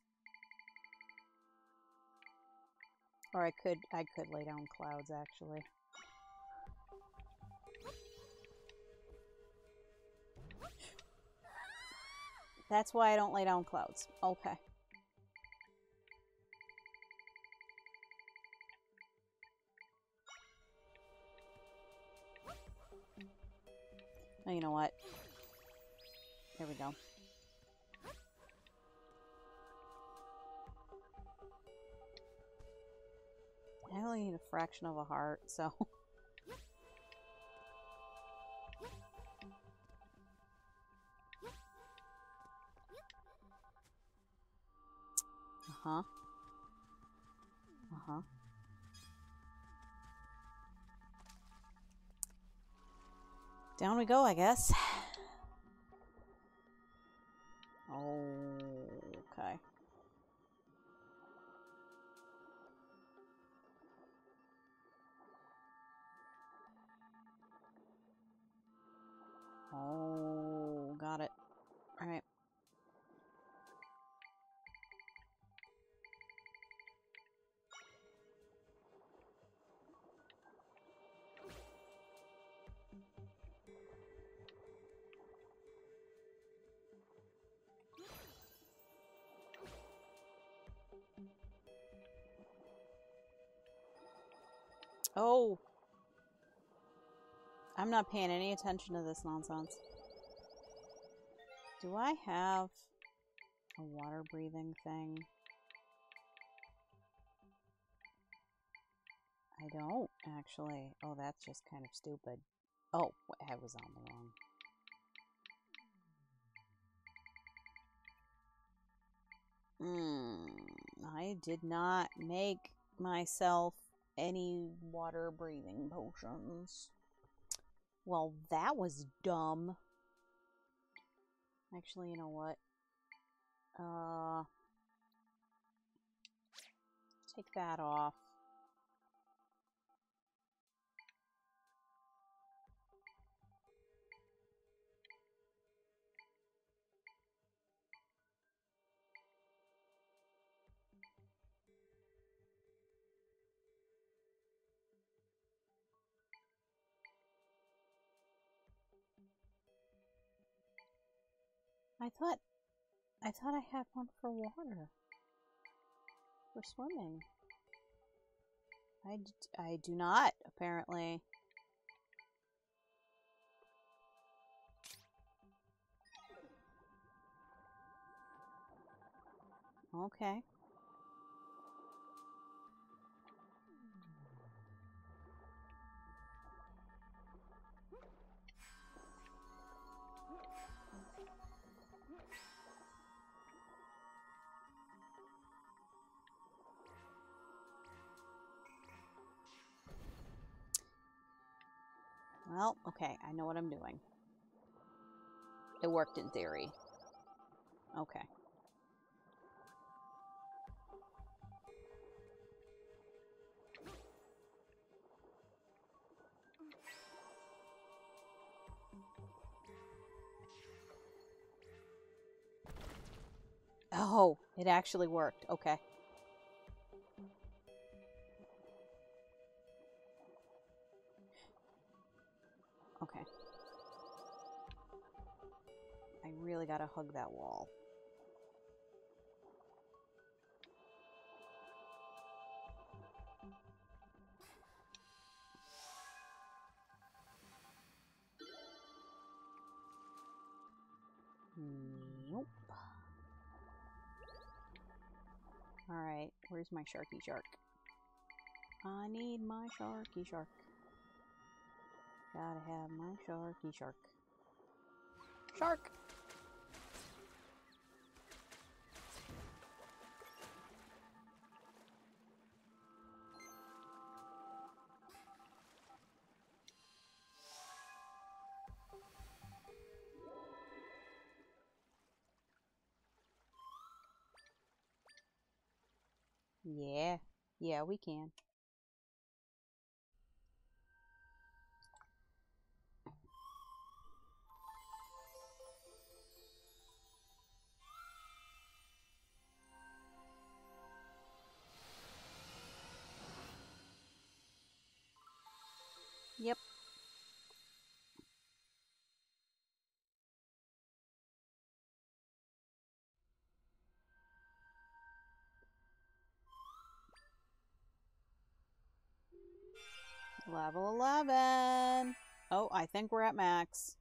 Speaker 1: Or I could I could lay down clouds actually. That's why I don't lay down clouds. Okay. Oh, you know what? Here we go. I only need a fraction of a heart, so... Uh-huh. Uh-huh. Down we go, I guess. Oh, okay. Oh, got it. All right. Oh. I'm not paying any attention to this nonsense. Do I have a water breathing thing? I don't, actually. Oh, that's just kind of stupid. Oh, I was on the wrong. Hmm. I did not make myself any water breathing potions. Well, that was dumb. Actually, you know what? Uh, take that off. I thought, I thought I had one for water. For swimming. I, d I do not, apparently. Okay. Well, okay, I know what I'm doing. It worked in theory. Okay. Oh, it actually worked. Okay. Okay. I really gotta hug that wall. Nope. Alright, where's my Sharky Shark? I need my Sharky Shark. Gotta have my Sharky Shark. Shark! Yeah. Yeah, we can. Yep. Level eleven. Oh, I think we're at max.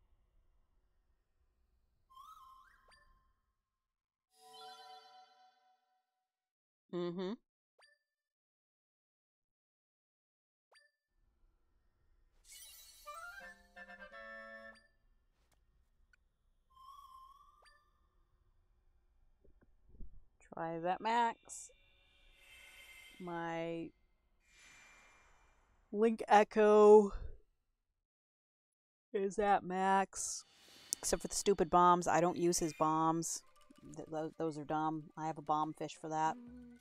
Speaker 1: Mm-hmm. Try that max. My Link Echo is at max. Except for the stupid bombs. I don't use his bombs. Th th those are dumb. I have a bomb fish for that.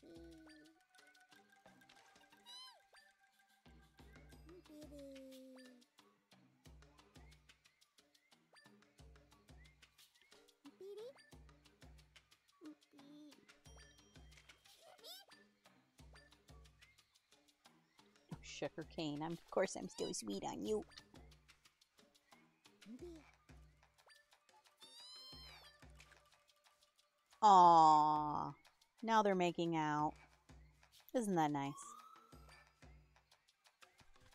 Speaker 1: Oh, sugar cane. I'm, of course, I'm still sweet on you. Aww. Now they're making out. Isn't that nice?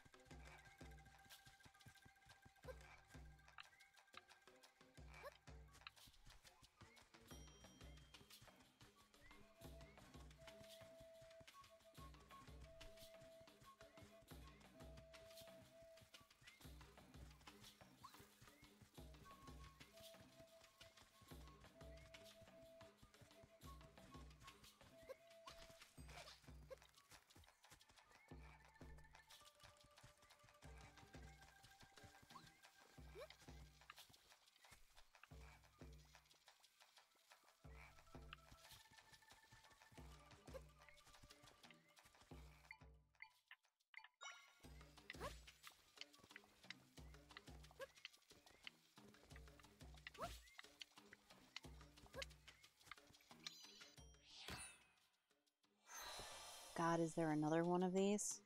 Speaker 1: God, is there another one of these?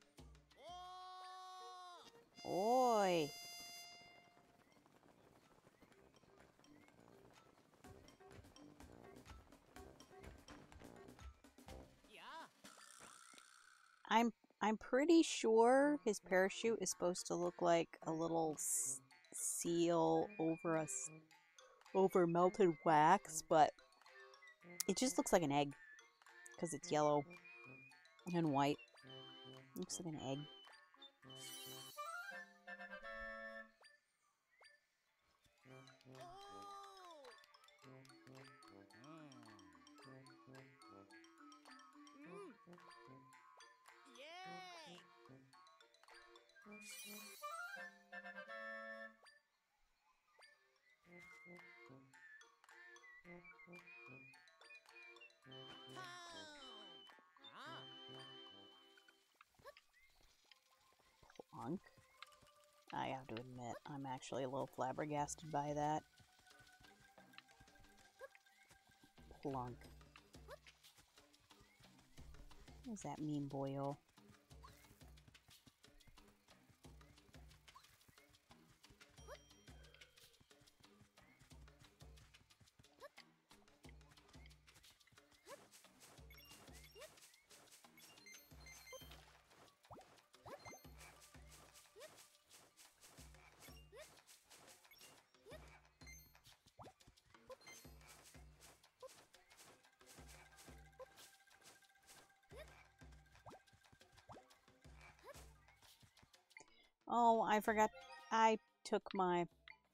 Speaker 1: Oi! I'm I'm pretty sure his parachute is supposed to look like a little s seal over a s over melted wax, but it just looks like an egg because it's yellow and white. Looks like an egg. Plunk. I have to admit, I'm actually a little flabbergasted by that. Plunk. What does that mean, boyo? Oh, I forgot. I took my...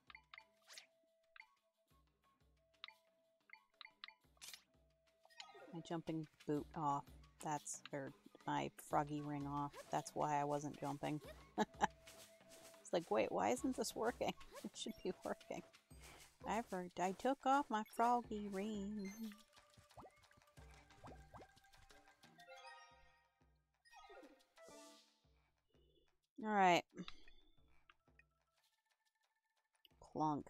Speaker 1: my jumping boot off. That's... or my froggy ring off. That's why I wasn't jumping. It's like, wait, why isn't this working? It should be working. I, for I took off my froggy ring. Alright. Plunk.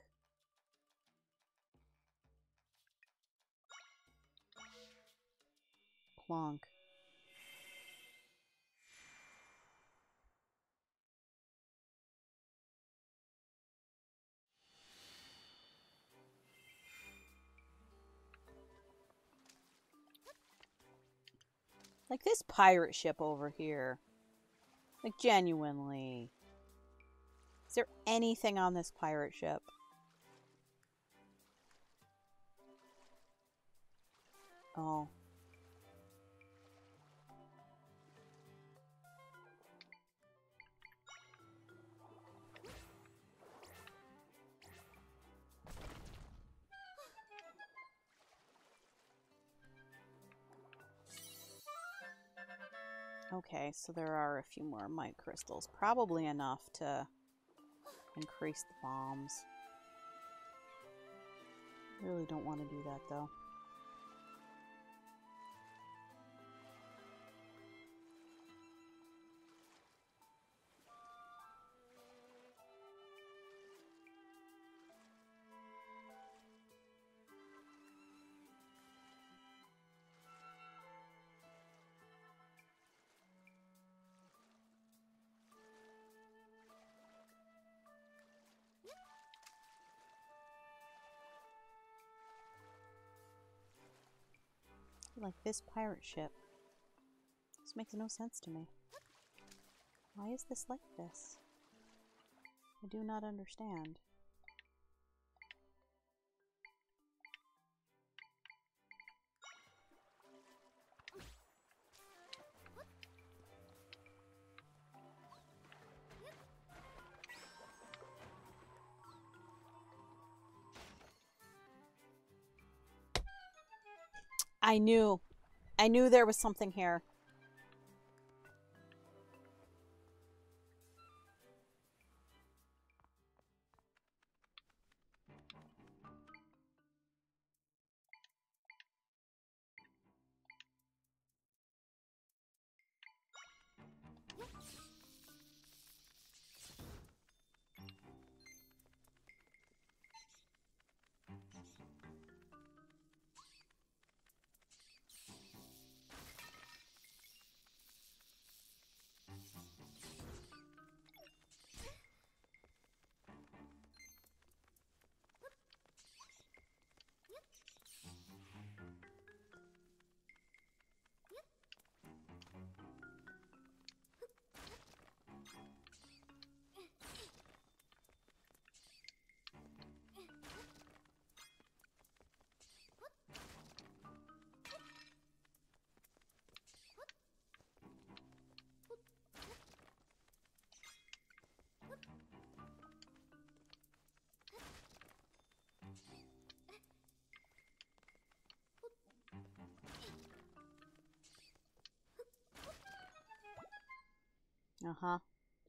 Speaker 1: Plunk. Like this pirate ship over here. Like, genuinely. Is there anything on this pirate ship? Oh. Okay, so there are a few more might crystals. Probably enough to increase the bombs. Really don't want to do that, though. Like this pirate ship. This makes no sense to me. Why is this like this? I do not understand. I knew. I knew there was something here. Uh-huh.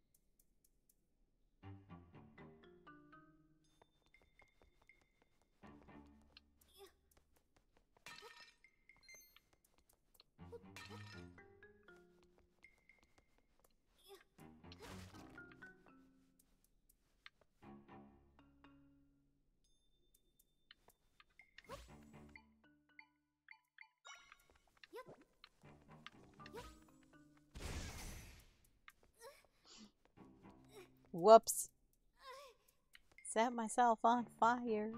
Speaker 1: Whoops. Set myself on fire.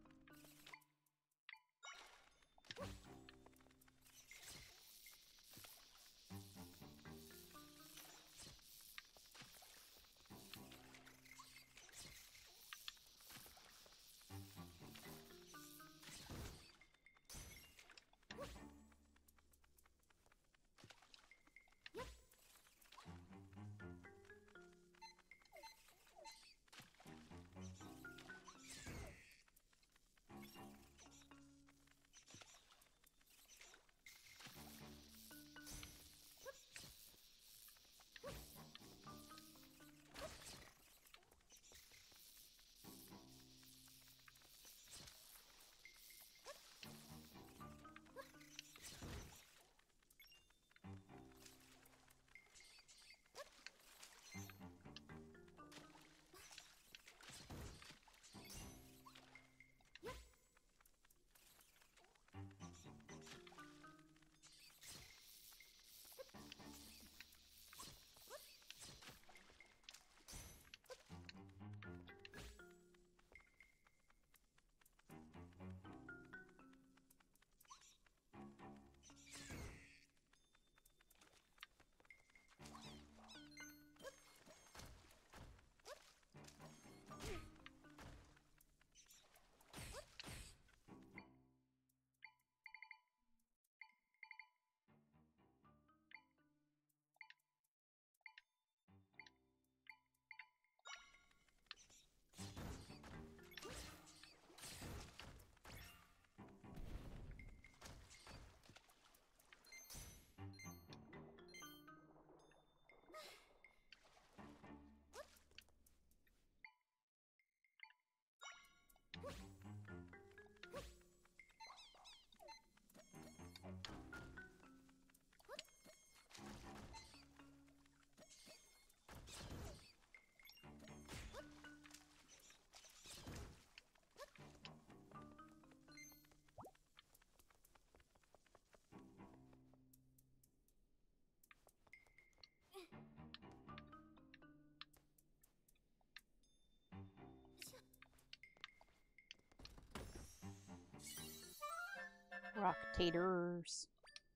Speaker 1: Rock taters.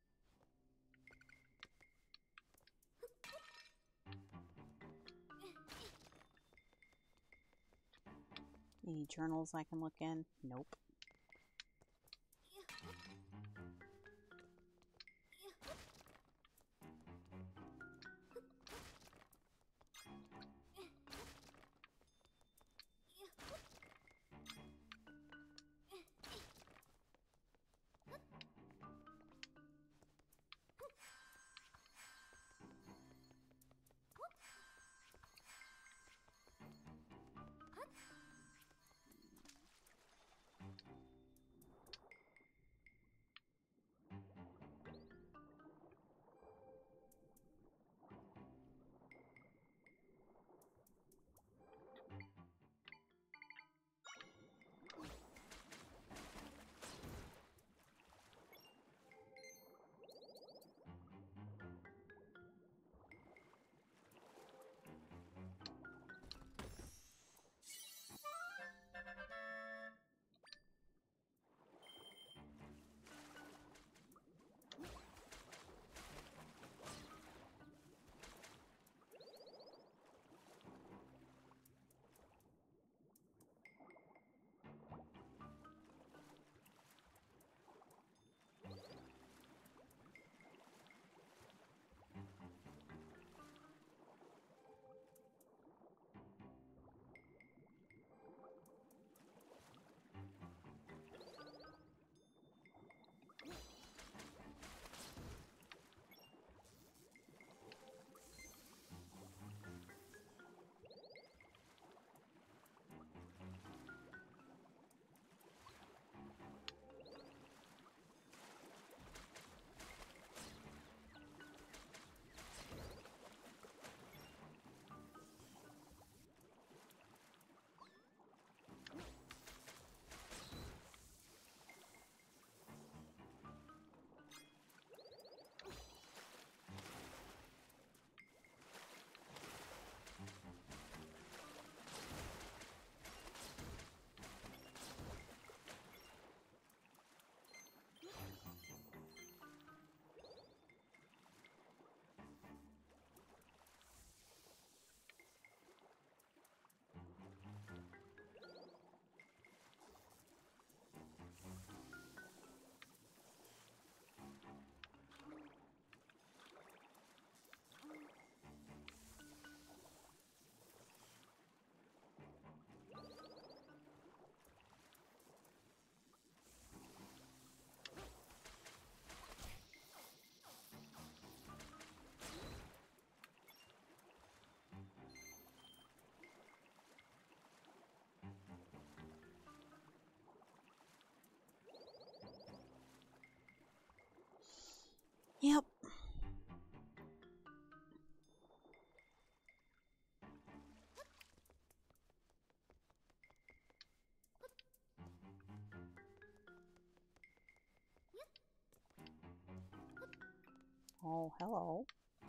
Speaker 1: Any journals I can look in? Nope. Oh, hello.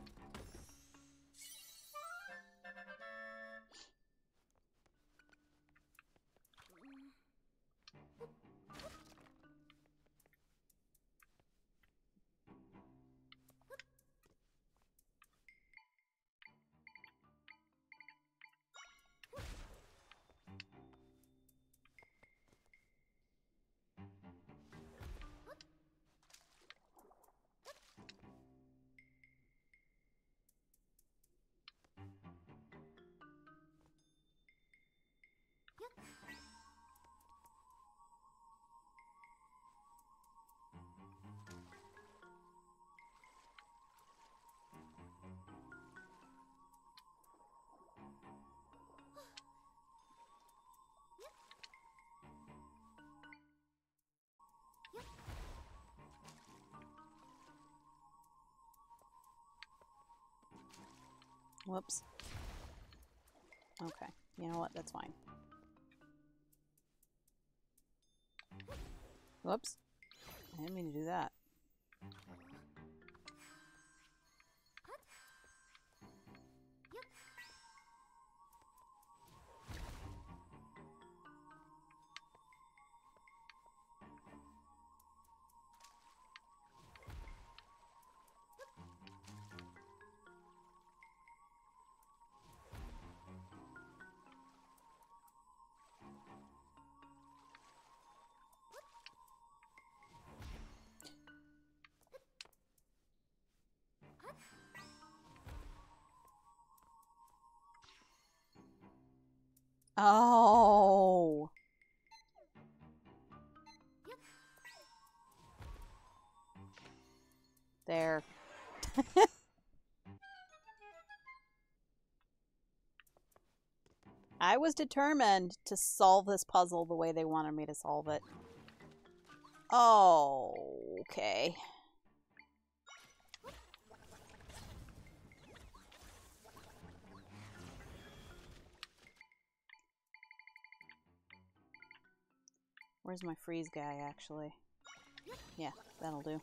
Speaker 1: Whoops. Okay, you know what? That's fine. Whoops. I didn't mean to do that. Oh. There. I was determined to solve this puzzle the way they wanted me to solve it. Oh, okay. Where's my freeze guy, actually? Yeah, that'll do.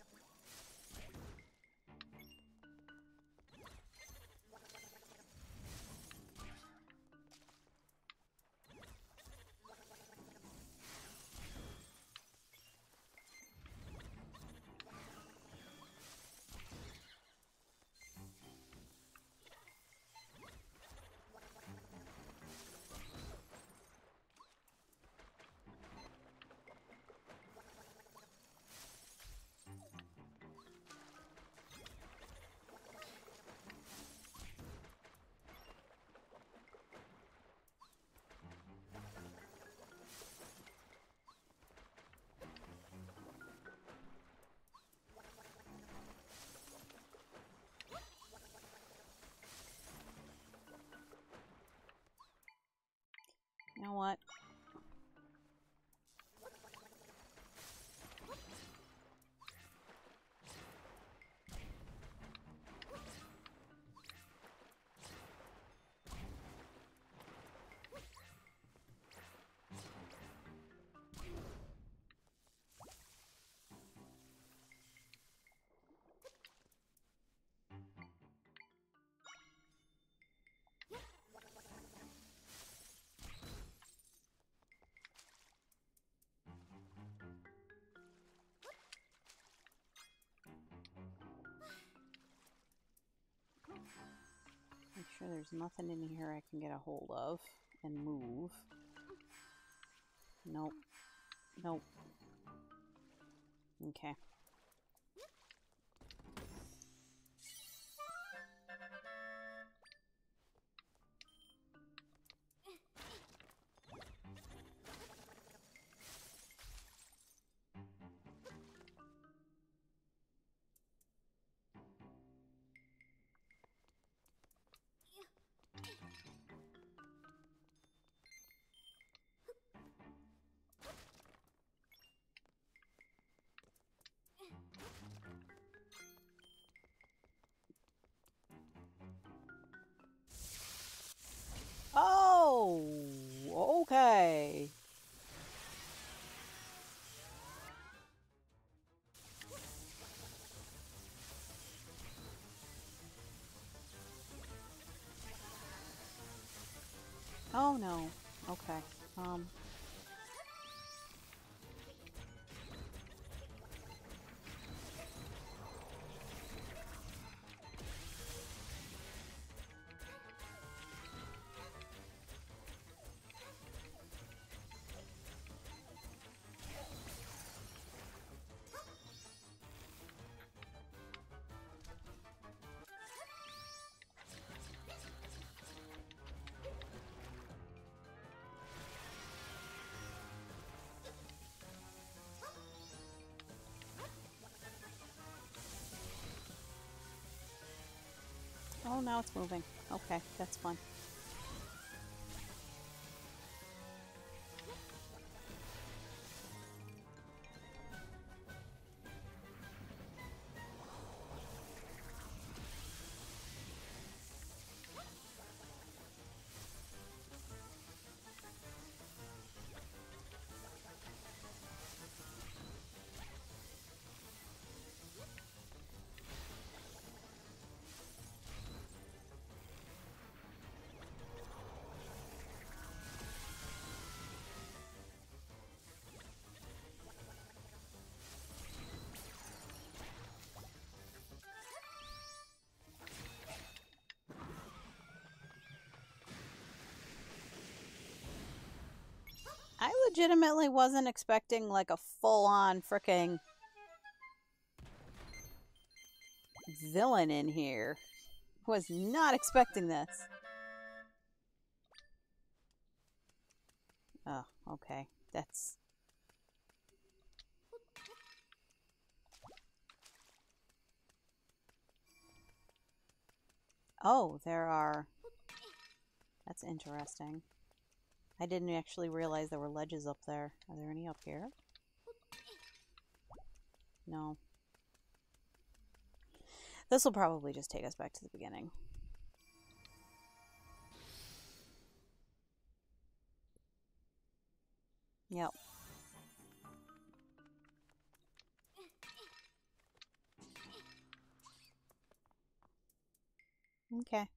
Speaker 1: You know what? Make sure there's nothing in here I can get a hold of and move. Nope. Nope. Okay. Oh no. Okay. Um. Oh, now it's moving. Okay, that's fun. I legitimately wasn't expecting like a full-on freaking villain in here. Was not expecting this. Oh, okay. That's... Oh, there are... That's interesting. I didn't actually realize there were ledges up there. Are there any up here? No. This will probably just take us back to the beginning. Yep. Okay.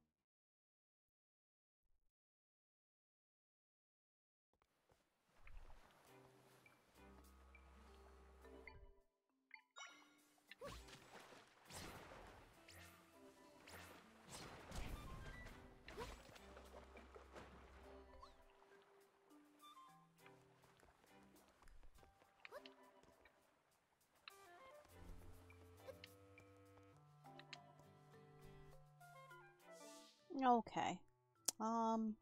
Speaker 1: Okay. Um...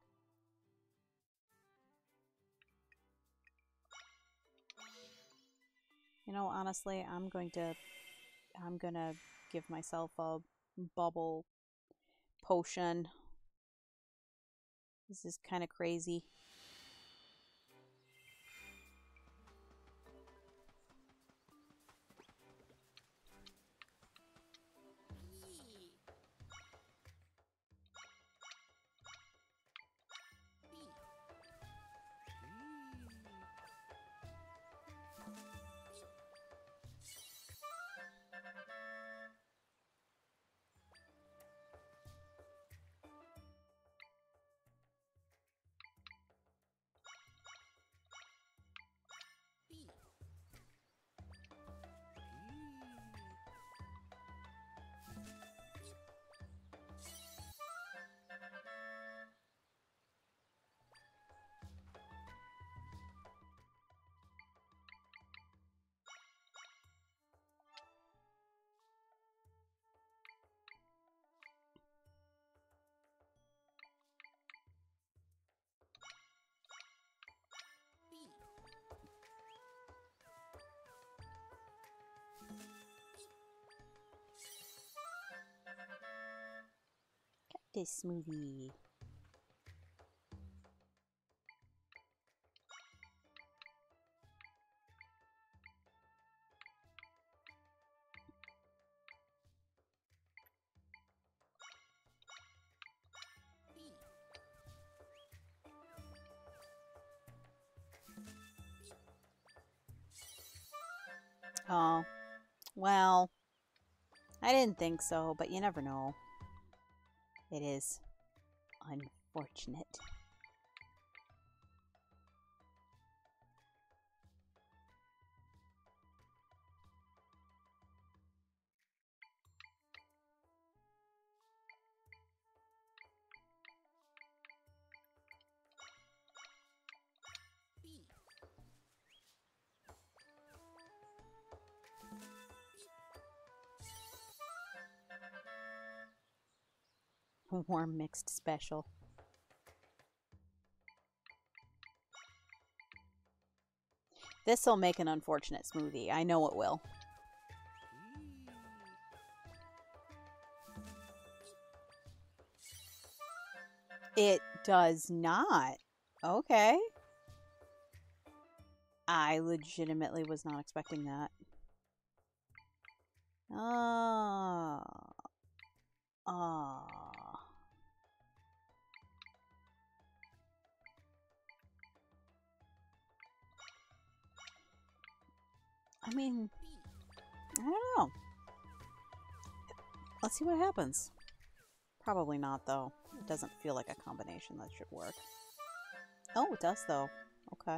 Speaker 1: You know, honestly, I'm going to... I'm gonna give myself a bubble potion. This is kind of crazy. This smoothie. Oh, well, I didn't think so, but you never know. It is unfortunate. Warm mixed special. This'll make an unfortunate smoothie. I know it will. It does not. Okay. I legitimately was not expecting that. Ah. Ah. I mean, I don't know. Let's see what happens. Probably not, though. It doesn't feel like a combination that should work. Oh, it does, though. Okay.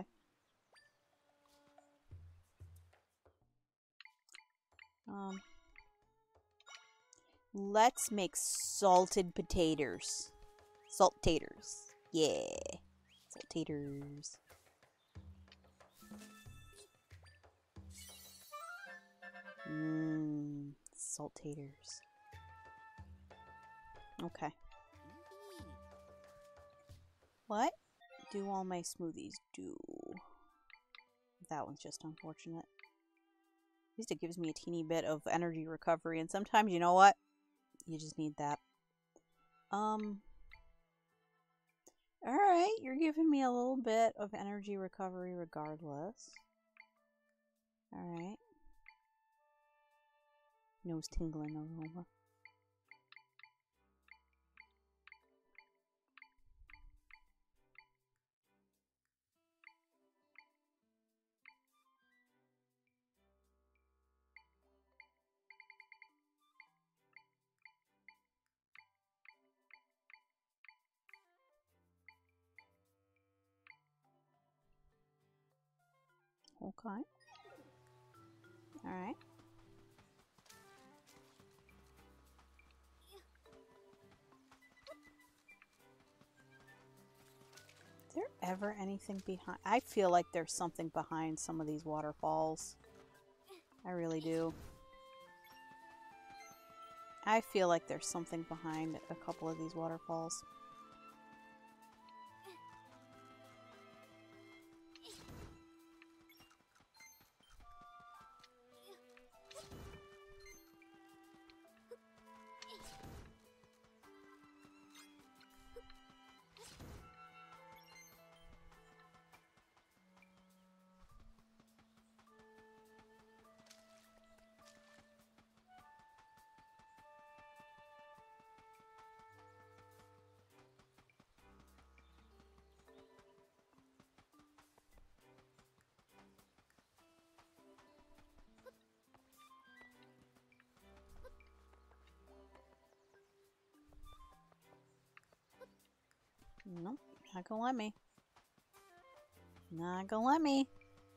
Speaker 1: Um, let's make salted potatoes. Salt taters. Yeah. Salt taters. Mmm. Salt taters. Okay. What do all my smoothies do? That one's just unfortunate. At least it gives me a teeny bit of energy recovery, and sometimes, you know what? You just need that. Um. Alright, you're giving me a little bit of energy recovery regardless. Alright. Nose tingling aroma. Okay. Alright. Is there ever anything behind? I feel like there's something behind some of these waterfalls. I really do. I feel like there's something behind a couple of these waterfalls. Nope, not gonna let me. Not gonna let me.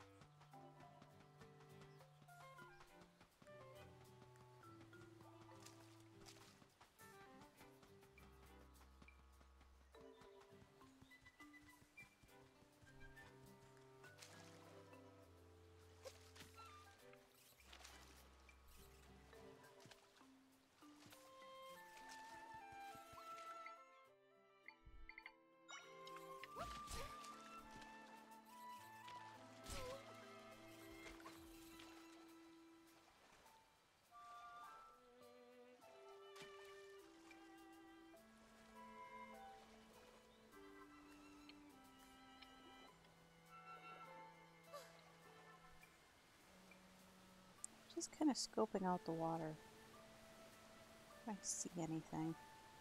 Speaker 1: Just kind of scoping out the water. If I see anything.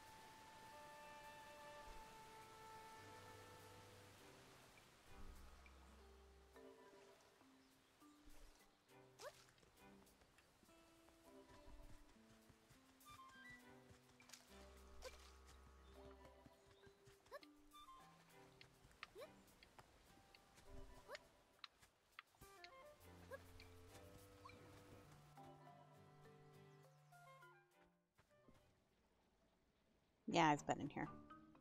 Speaker 1: Yeah, I've been in here.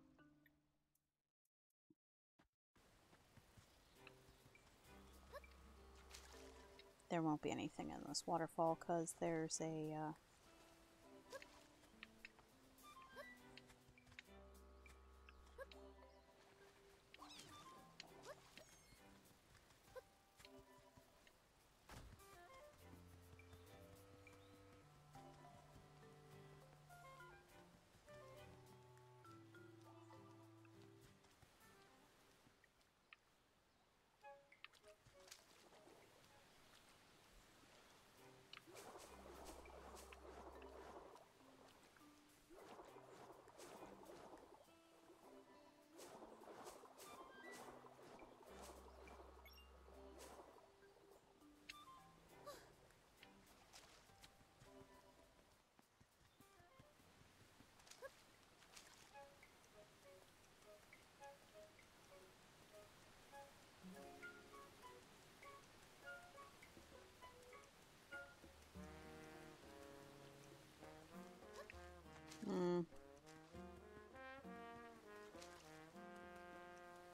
Speaker 1: There won't be anything in this waterfall because there's a uh,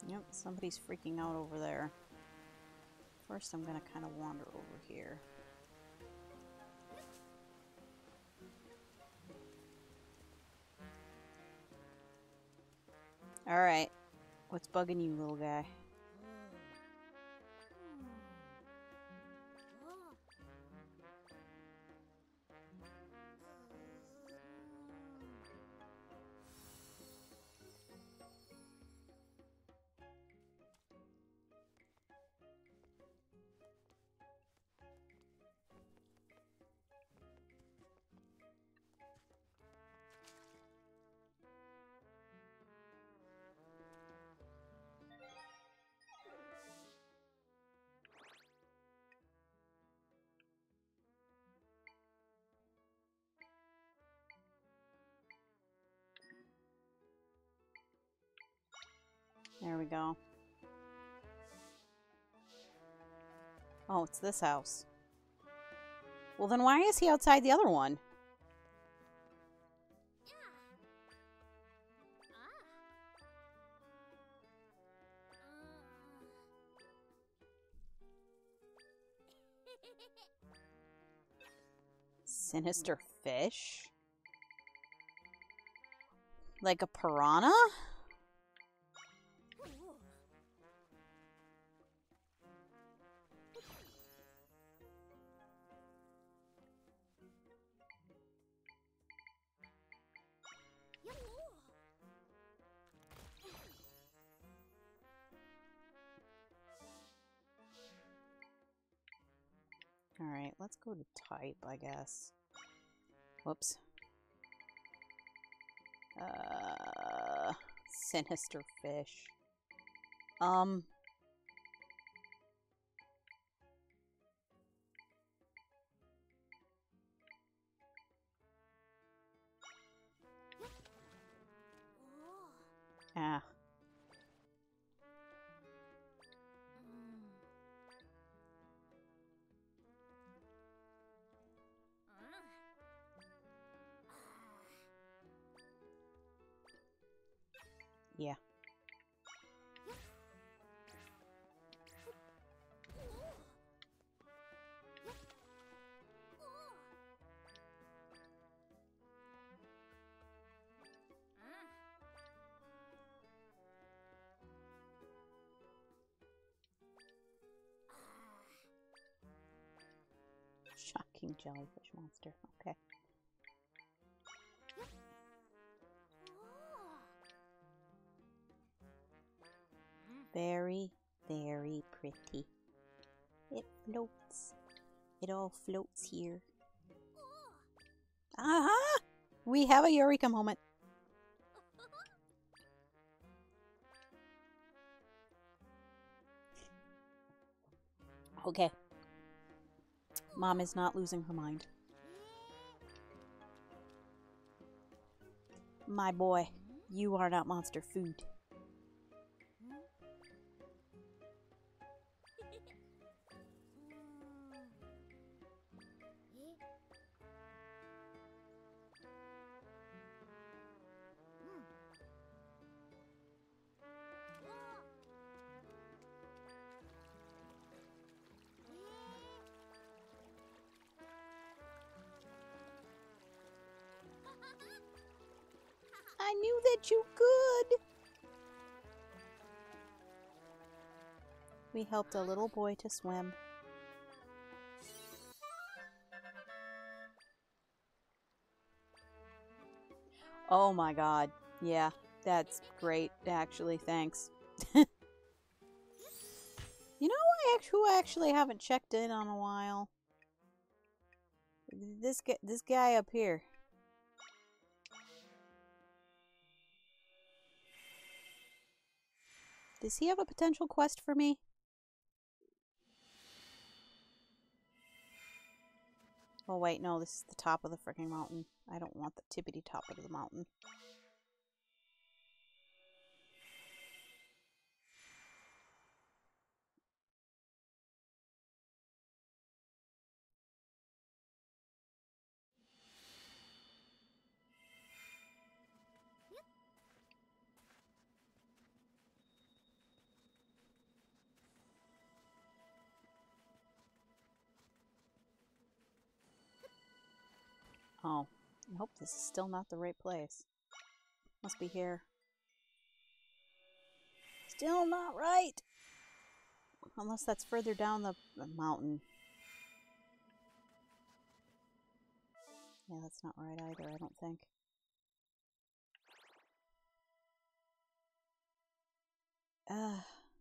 Speaker 1: Yep, somebody's freaking out over there. First, I'm gonna kind of wander over here. Alright. What's bugging you, little guy? There we go. Oh, it's this house. Well, then why is he outside the other one? Sinister fish? Like a piranha? Alright, let's go to type, I guess. Whoops. Uh, sinister fish. Um. Ah. Yeah. Shocking jellyfish monster. Okay. Very, very pretty. It floats. It all floats here. Aha! We have a Eureka moment. Okay. Mom is not losing her mind. My boy, you are not monster food. I knew that you could. We helped a little boy to swim. Oh my god. Yeah, that's great, actually. Thanks. You know I actually, who I actually haven't checked in on a while? This guy, this guy up here. Does he have a potential quest for me? Oh wait, no, this is the top of the freaking mountain. I don't want the tippity top of the mountain. Oh, I hope this is still not the right place. Must be here. Still not right! Unless that's further down the mountain. Yeah, that's not right either, I don't think. Ugh.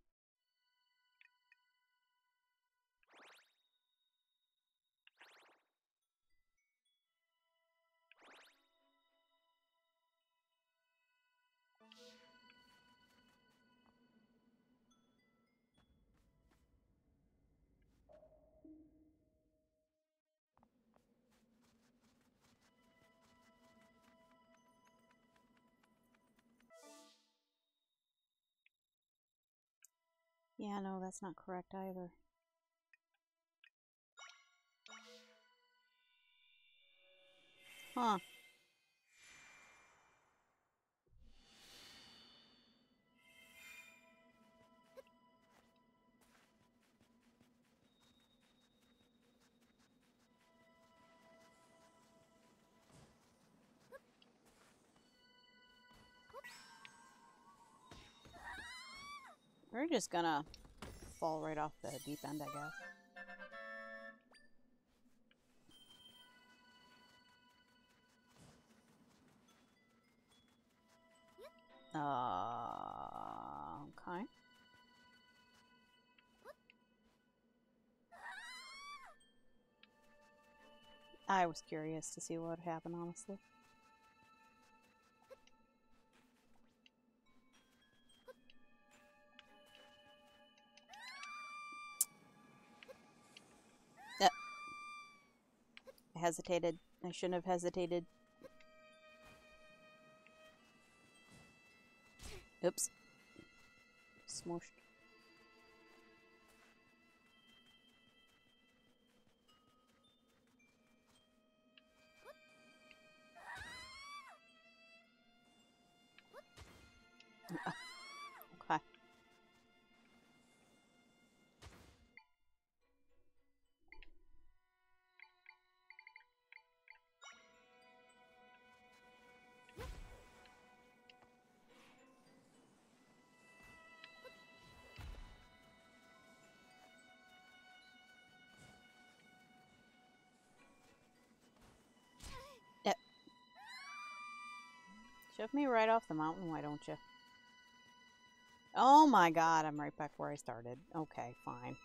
Speaker 1: Yeah, no, that's not correct either. Huh. We're just gonna fall right off the deep end, I guess. Uh, okay. I was curious to see what would happen, honestly. Uh, I hesitated. I shouldn't have hesitated. Oops. Smooshed. Okay. Yep. Shove me right off the mountain, why don't you? Oh my god, I'm right back where I started. Okay, fine.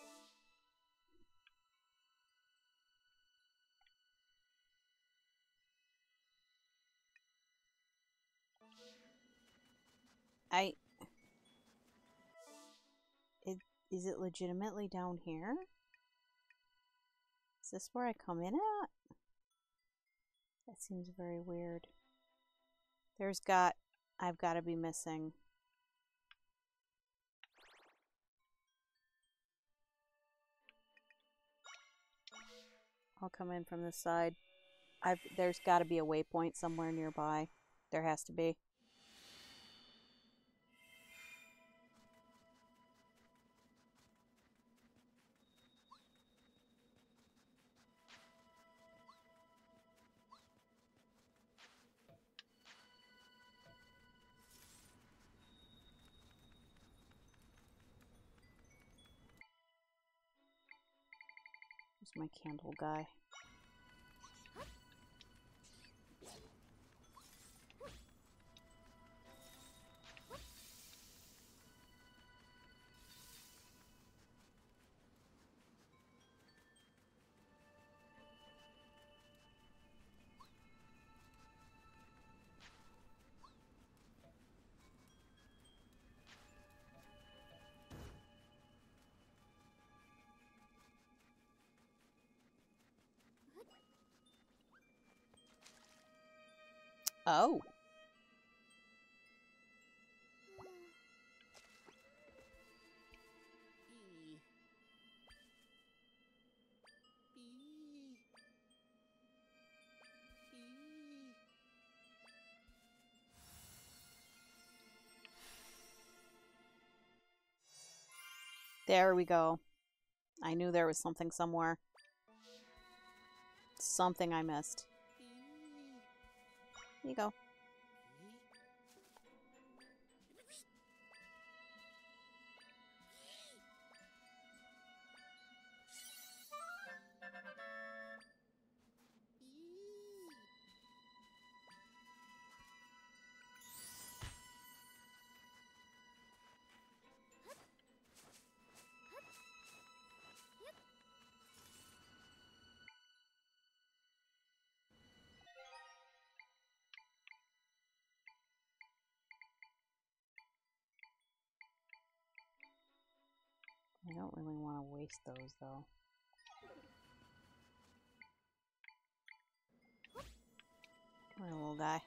Speaker 1: I... It, is it legitimately down here? Is this where I come in at? That seems very weird. There's got... I've got to be missing... I'll come in from this side. I've, there's got to be a waypoint somewhere nearby. There has to be. Where's my candle guy? Oh. There we go. I knew there was something somewhere. Something I missed. Here you go. I don't really want to waste those, though. Come here, little guy.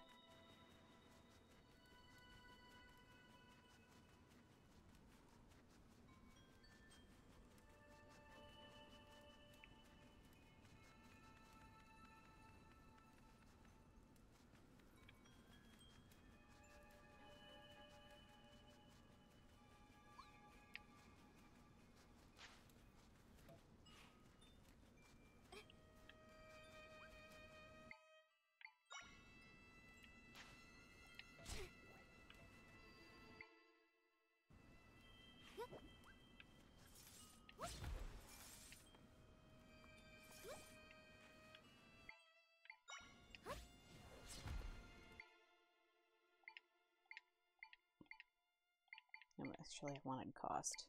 Speaker 1: I'm actually wanted cost.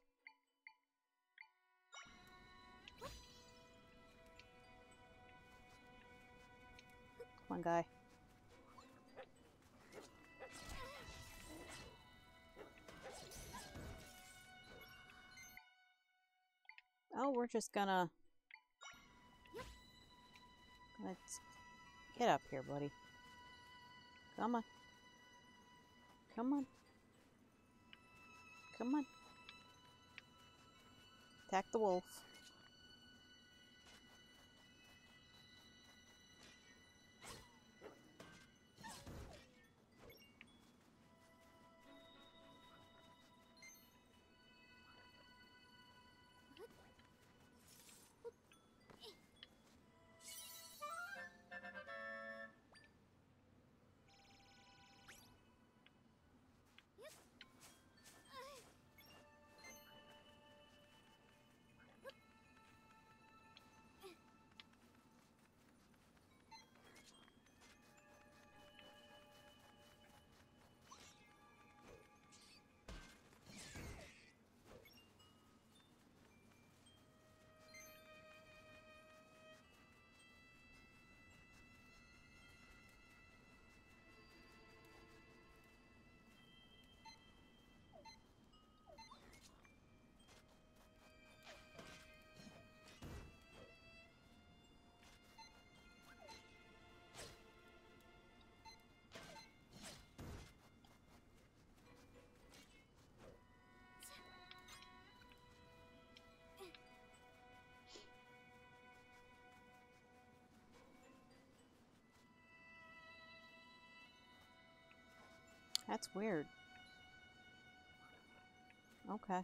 Speaker 1: Come on, guy. Oh, we're just gonna... Let's get up here, buddy. Come on. Come on. Come on. Attack the wolf. That's weird. Okay.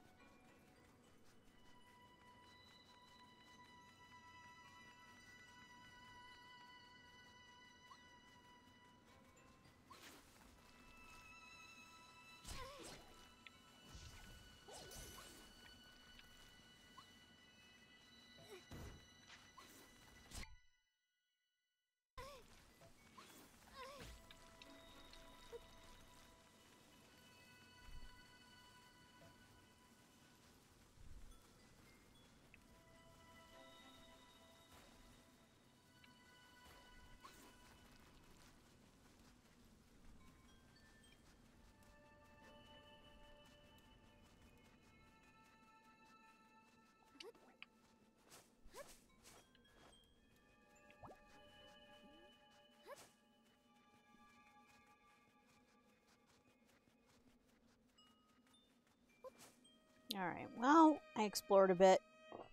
Speaker 1: Alright, well, I explored a bit.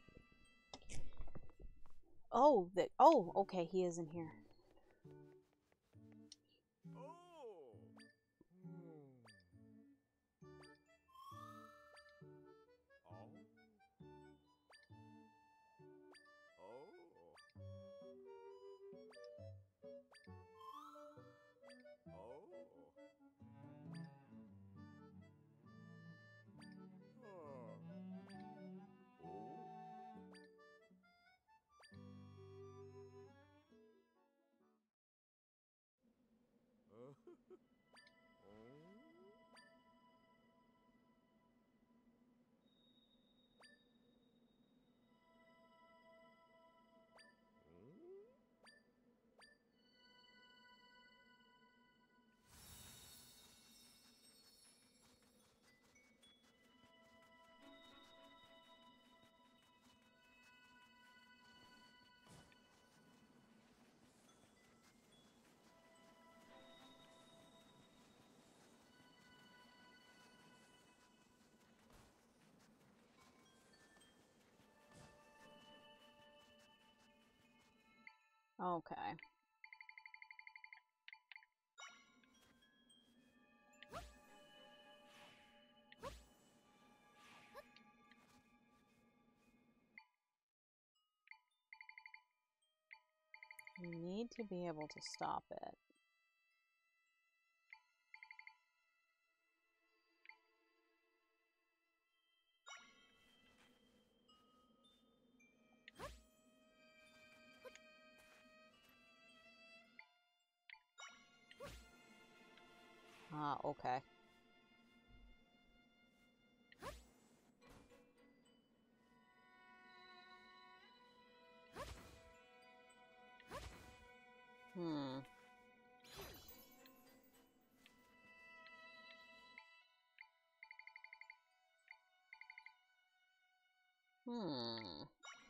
Speaker 1: Oh, the, oh, okay, he is in here. Okay. You need to be able to stop it. Ah, okay. Hmm. Hmm.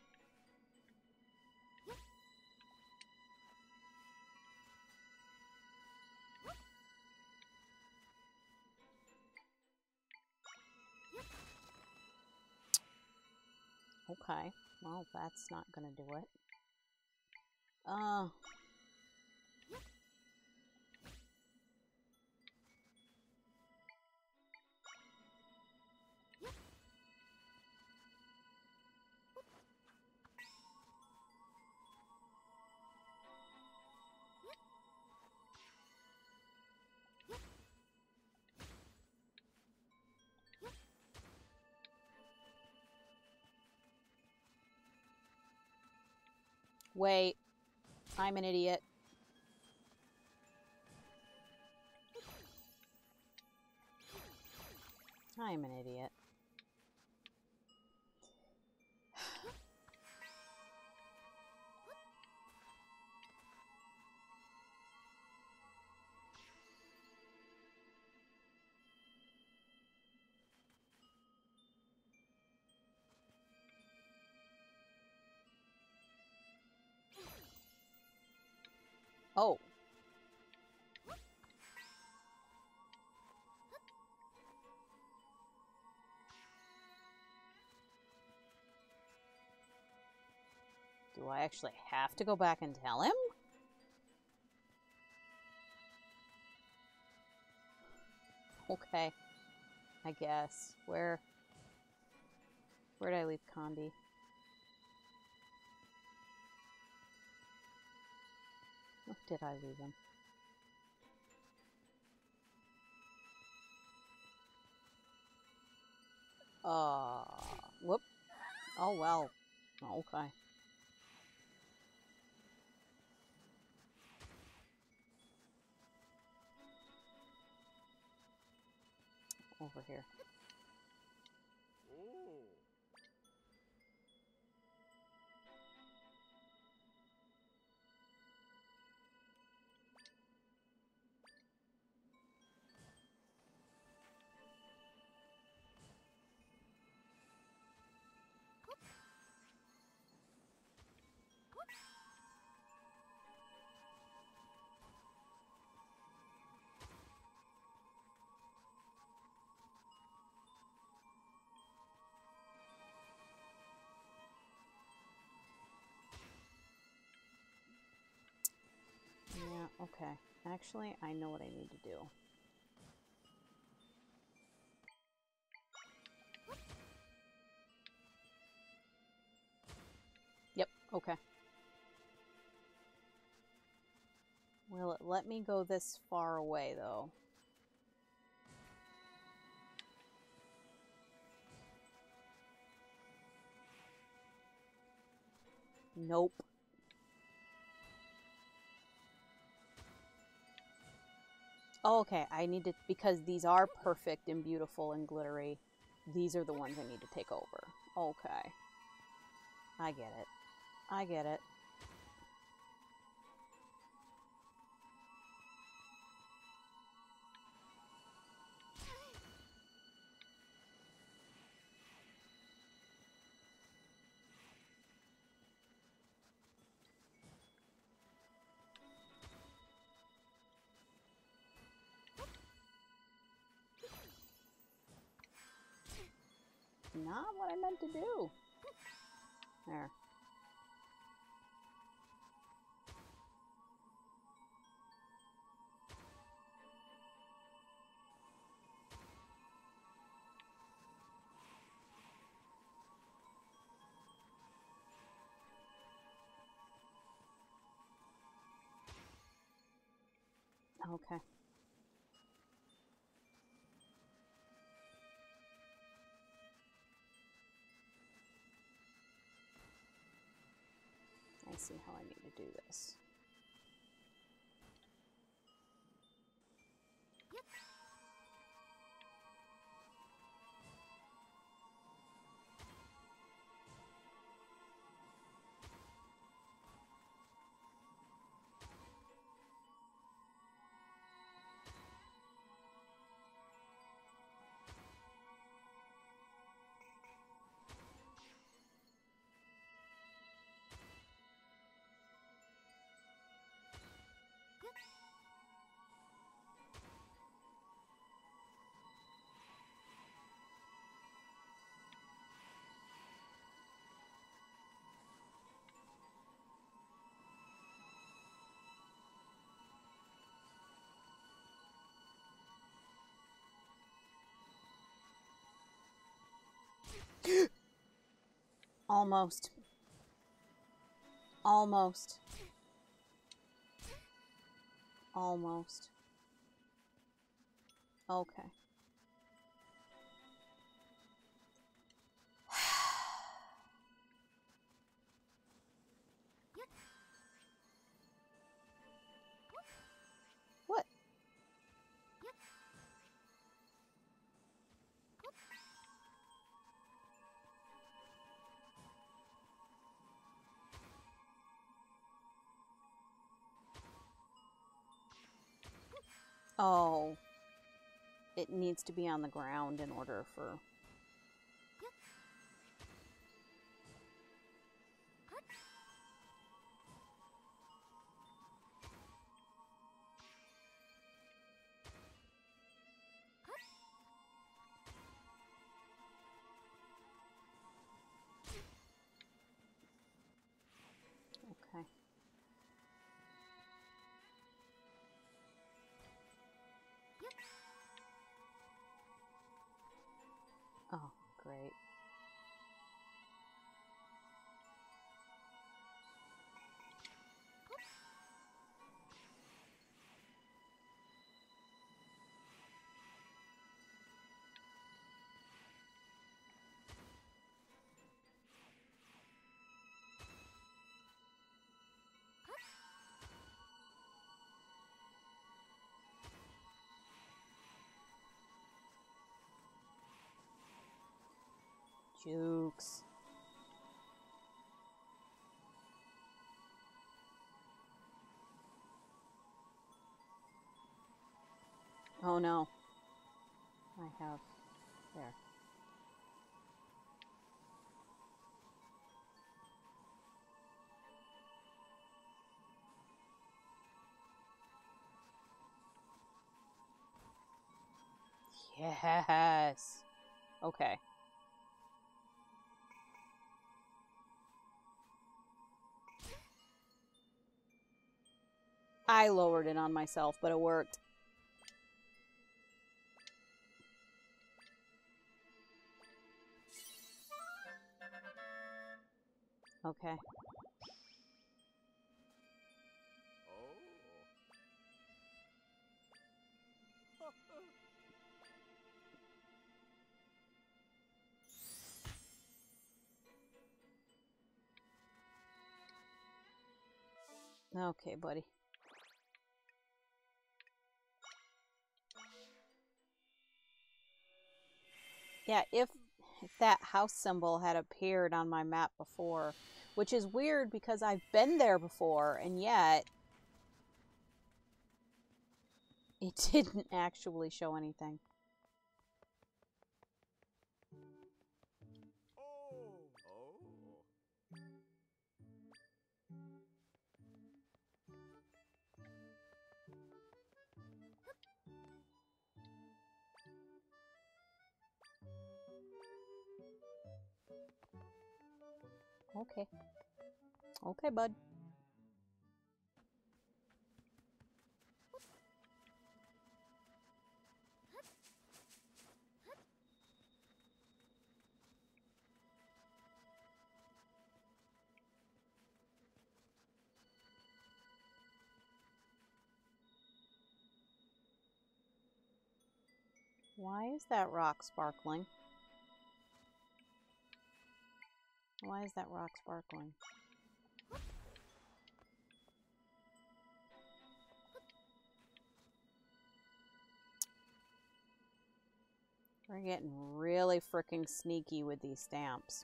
Speaker 1: Okay. Well, that's not gonna do it. Uh. Wait. I'm an idiot. I'm an idiot. Oh. Do I actually have to go back and tell him? Okay. I guess. Where... Where did I leave Condi? Where did I leave him? Uh... Whoop. Oh, well. Okay. Over here.
Speaker 2: Oh.
Speaker 1: Yeah, okay. Actually, I know what I need to do. Yep, okay. Will it let me go this far away, though? Nope. Oh, okay, I need to, because these are perfect and beautiful and glittery, these are the ones I need to take over. Okay. I get it. I get it. Not what I meant to do. There. Okay. I see how I need to do this. Almost. Almost. Almost. Okay. What? Oh. It needs to be on the ground in order for... Okay. Oh, great. Jukes. Oh no. I have... There. Yes. Okay. I lowered it on myself, but it worked. Okay. Okay, buddy. Yeah, if, if that house symbol had appeared on my map before, which is weird because I've been there before, and yet it didn't actually show anything. Okay. Okay, bud. Why is that rock sparkling? Why is that rock sparkling? We're getting really freaking sneaky with these stamps.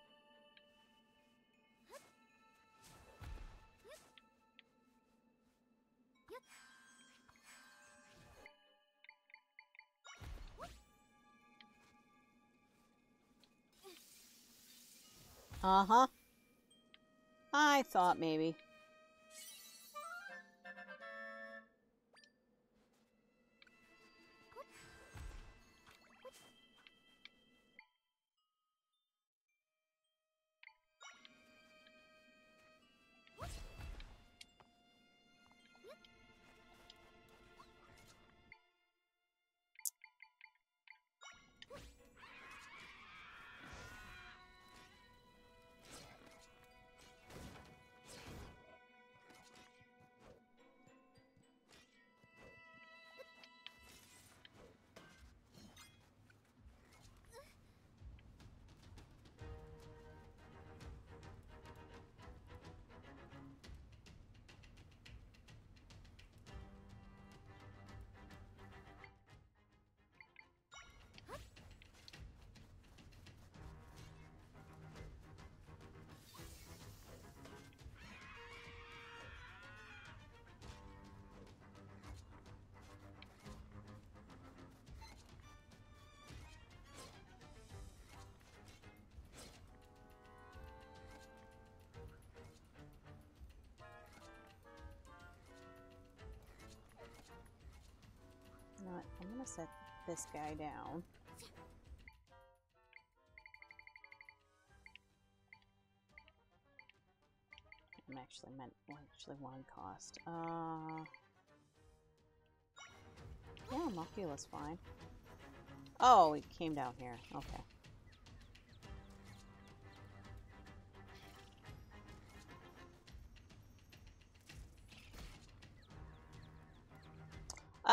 Speaker 1: Uh-huh. I thought maybe. You know what? I'm gonna set this guy down. I'm actually meant actually one cost. Uh, yeah, Mokula's fine. Oh, he came down here. Okay. Uh,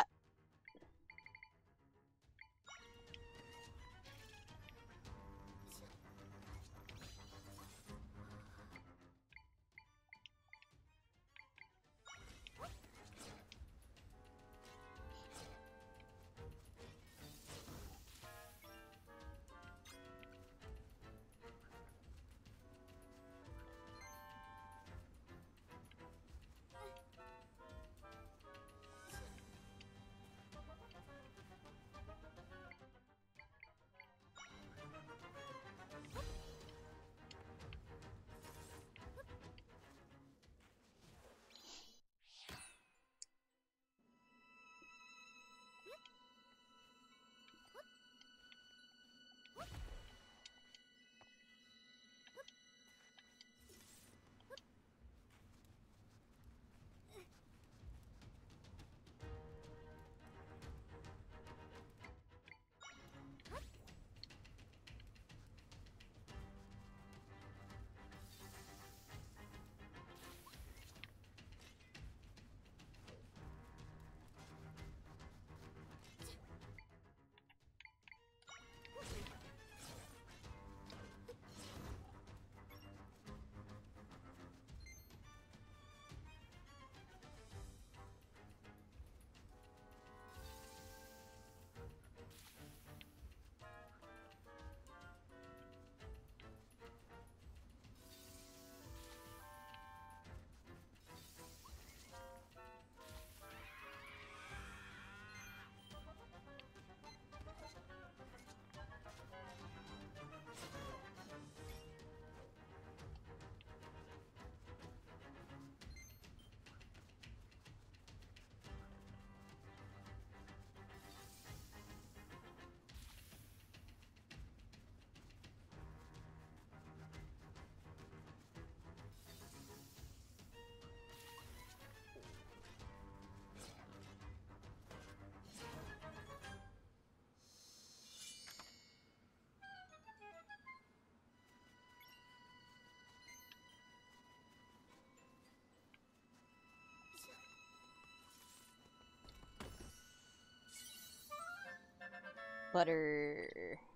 Speaker 1: butter.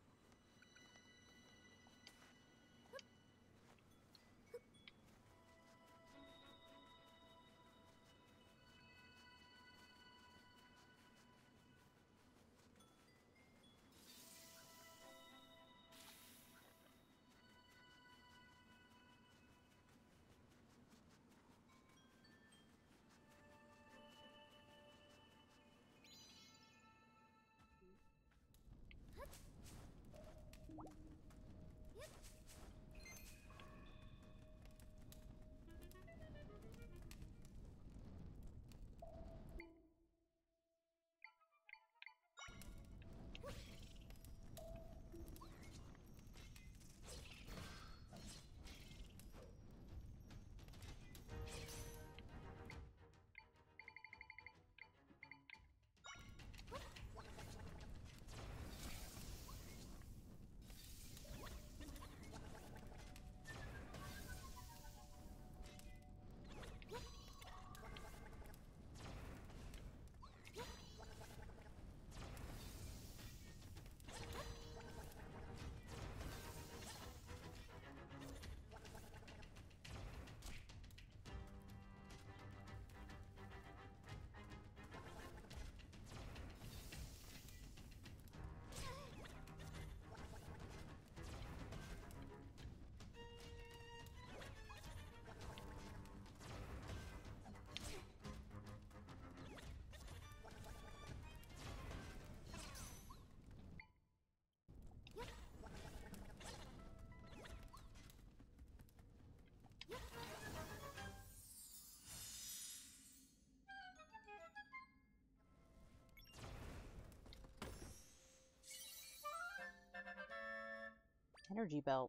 Speaker 1: Energy belt.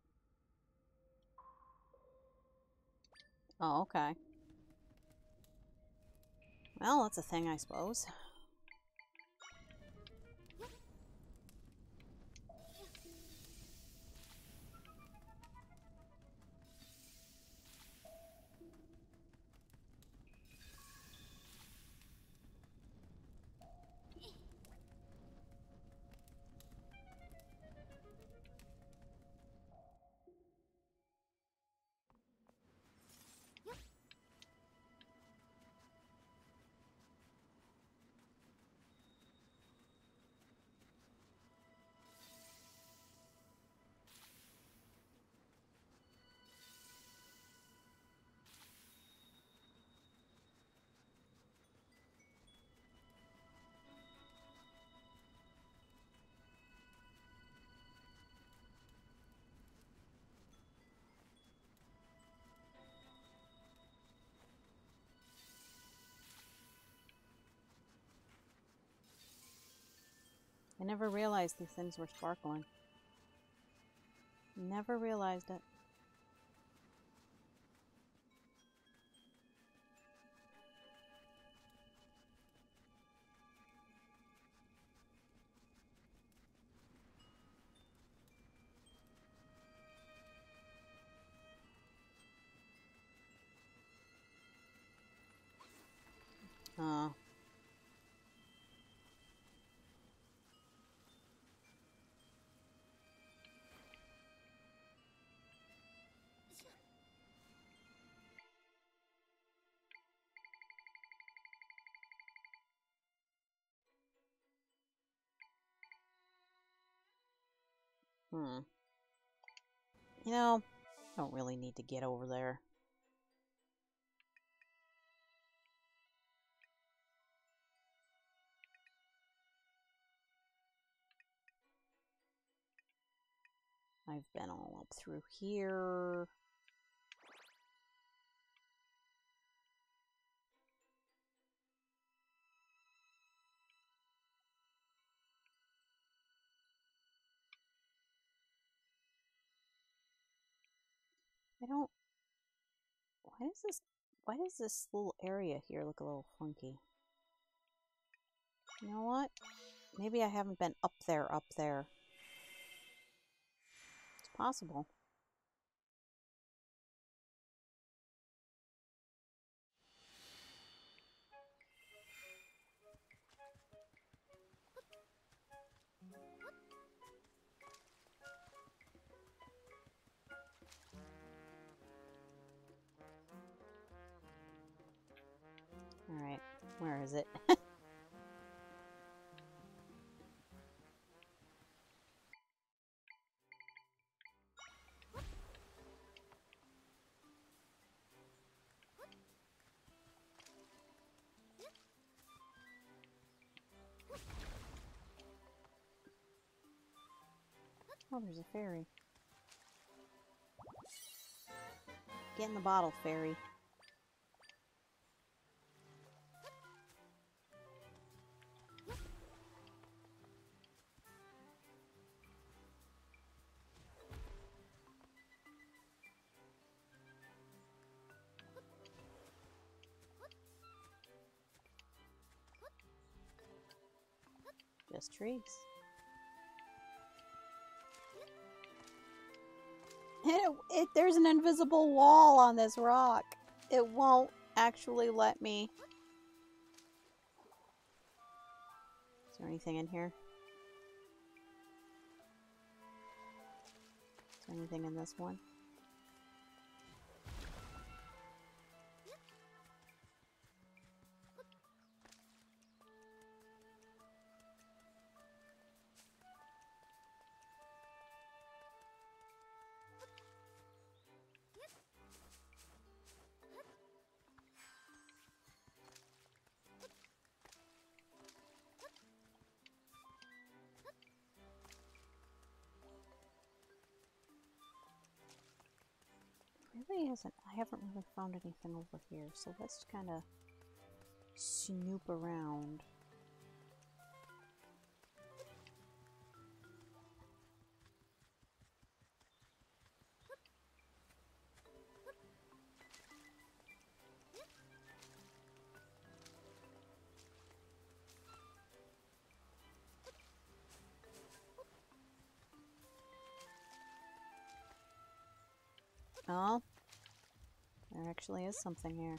Speaker 1: Oh, okay. Well, that's a thing, I suppose. I never realized these things were sparkling. Never realized it. Uh, hmm. You know, I don't really need to get over there. I've been all up through here. I don't... Why does this... Why does this little area here look a little funky? You know what? Maybe I haven't been up there, up there. It's possible. Alright, where is it? Oh, there's a fairy. Get in the bottle, fairy. Just trees. It, it, there's an invisible wall on this rock. It won't actually let me. Is there anything in here? Is there anything in this one? Really hasn't. I haven't really found anything over here, so let's kind of snoop around. Oh, there actually is something here.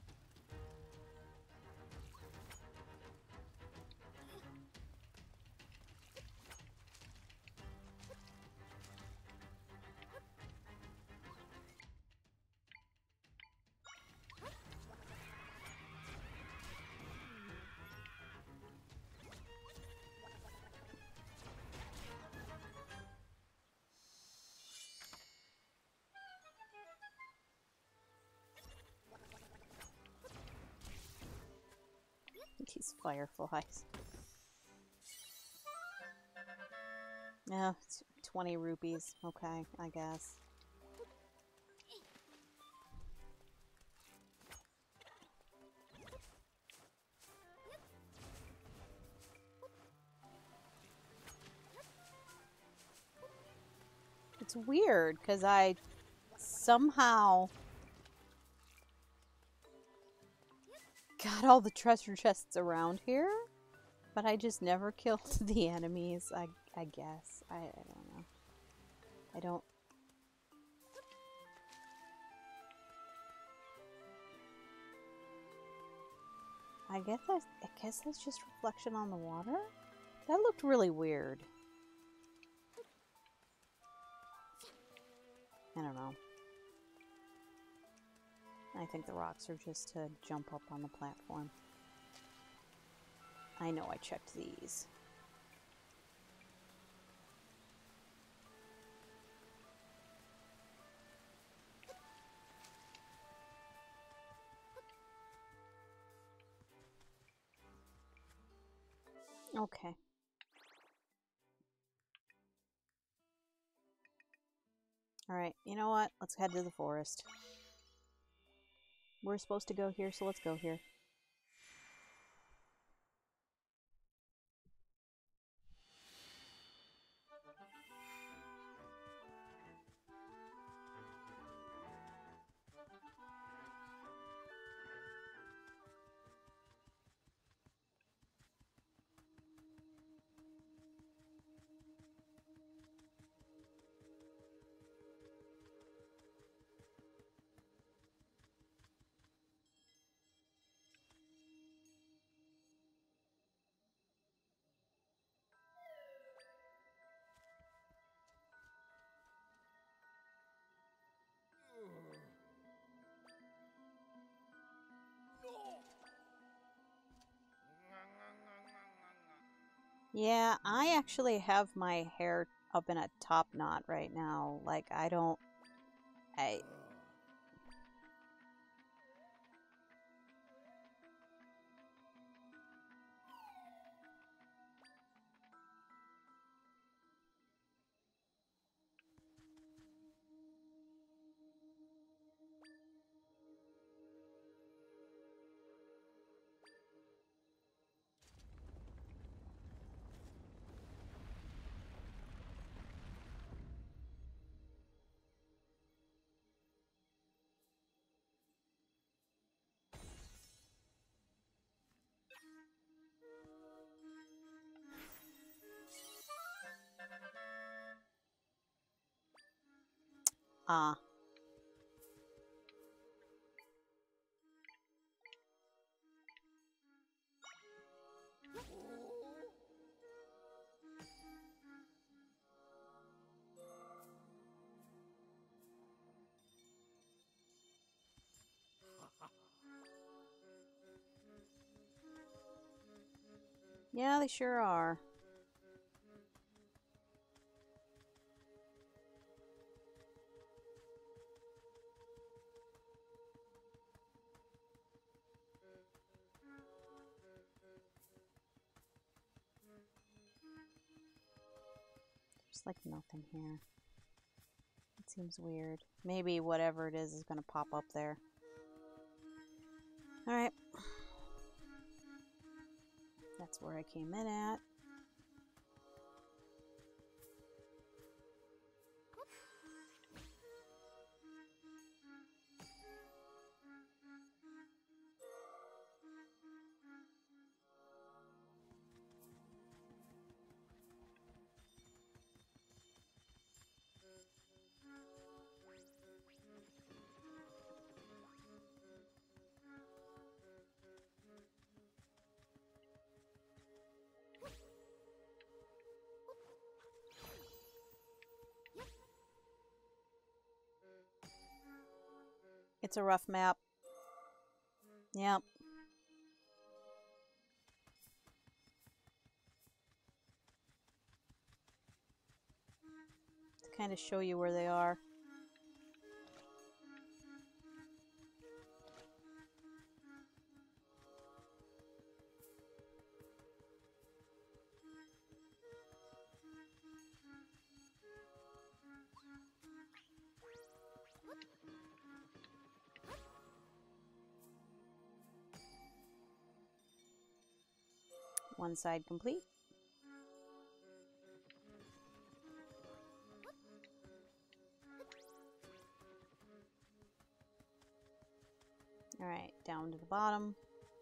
Speaker 1: These fireflies. Yeah, it's twenty rupees. Okay, I guess. It's weird because I somehow got all the treasure chests around here, but I just never killed the enemies. I I guess I, I don't know. I don't. I guess that's, I guess that's just reflection on the water. That looked really weird. I don't know. I think the rocks are just to jump up on the platform. I know I checked these. Okay. Alright, you know what? Let's head to the forest. We're supposed to go here, so let's go here. Yeah, I actually have my hair up in a top knot right now. Like, I don't... I... Ah. Yeah, they sure are. There's like nothing here. It seems weird. Maybe whatever it is is going to pop up there. Alright. That's where I came in at. It's a rough map. Yep. To kind of show you where they are. One side complete. All right, down to the bottom.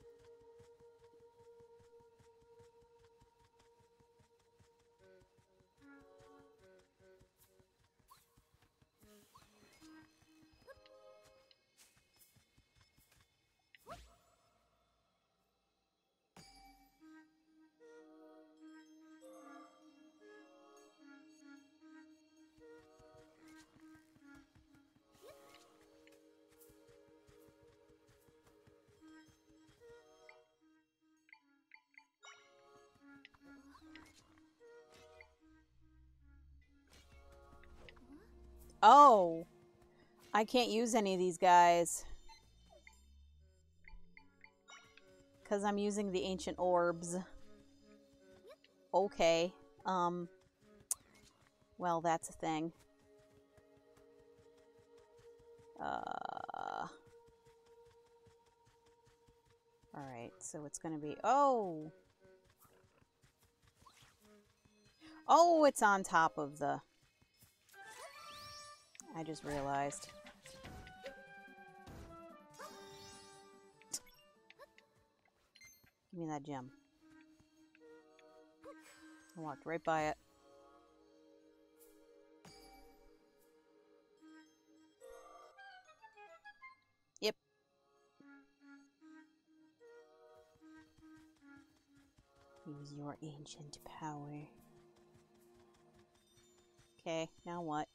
Speaker 1: Oh, I can't use any of these guys because I'm using the ancient orbs. Okay. Um. Well, that's a thing. Uh. All right. So it's gonna be. Oh. Oh, it's on top of the. I just realized. Give me that gem. I walked right by it. Yep. Use your ancient power. Okay, now what?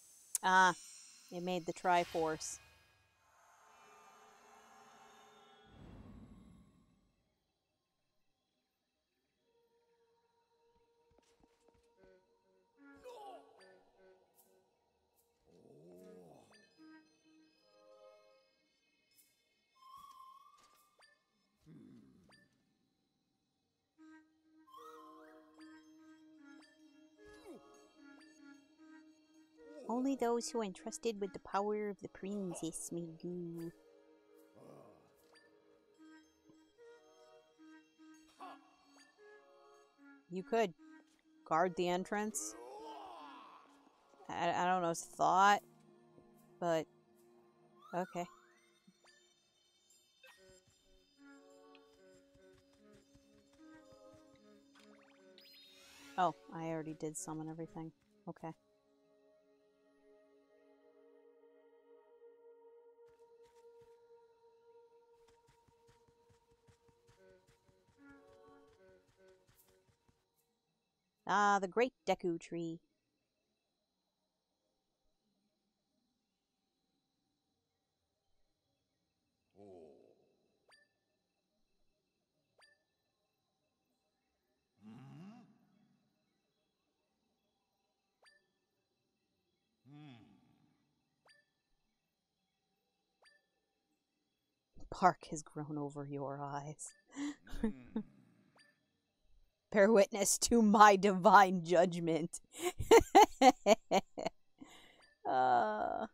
Speaker 1: Ah, it made the Triforce. Only those who are entrusted with the power of the princess may go. You could guard the entrance. I, I don't know, it's thought, but okay. Oh, I already did summon everything. Okay. Ah, the great Deku tree. Bark has grown over your eyes. Bear witness to my divine judgment. uh...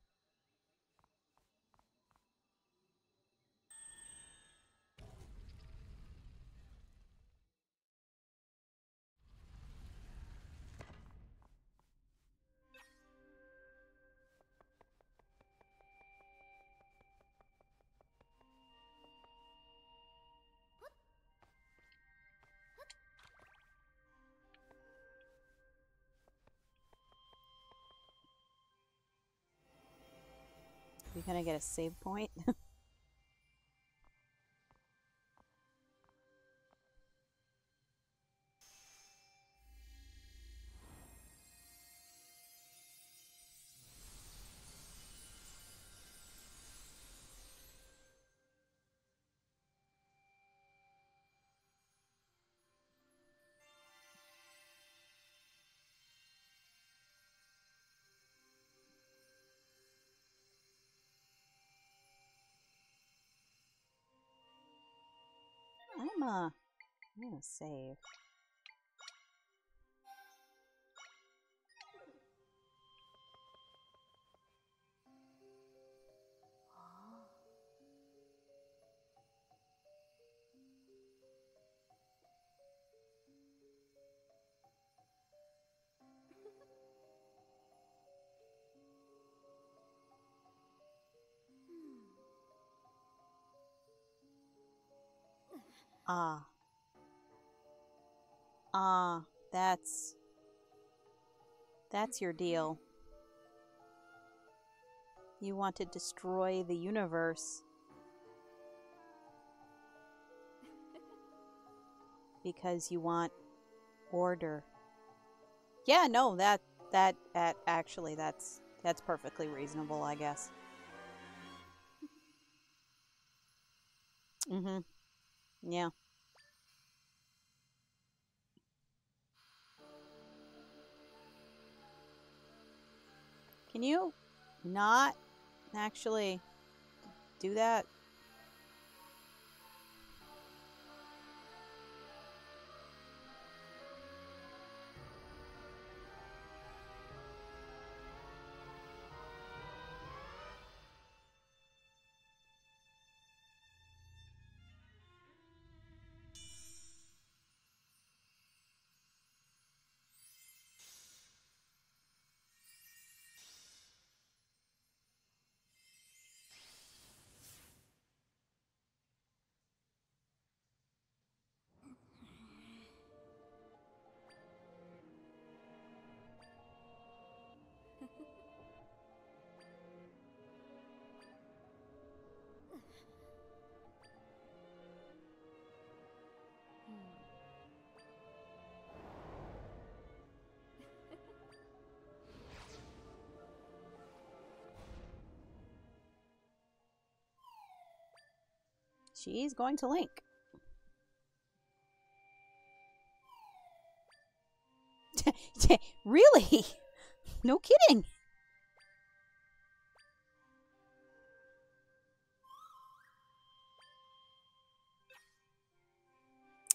Speaker 1: You gonna get a save point? I'm uh, I'm gonna save. Ah. Ah, that's... That's your deal. You want to destroy the universe. Because you want order. Yeah, no, that... That, that actually, that's... That's perfectly reasonable, I guess. Mm-hmm. Yeah. Can you not actually do that? She's going to Link. Really? No kidding.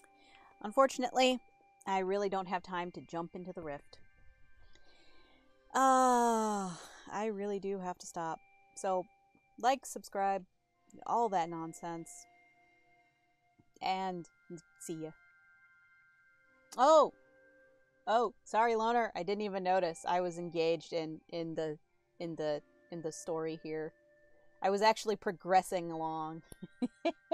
Speaker 1: Unfortunately, I really don't have time to jump into the rift. Ah, uh, I really do have to stop. So, like, subscribe, all that nonsense. And see ya. Oh! Oh, sorry, Loner. I didn't even notice. I was engaged in in the in the in the story here. I was actually progressing along.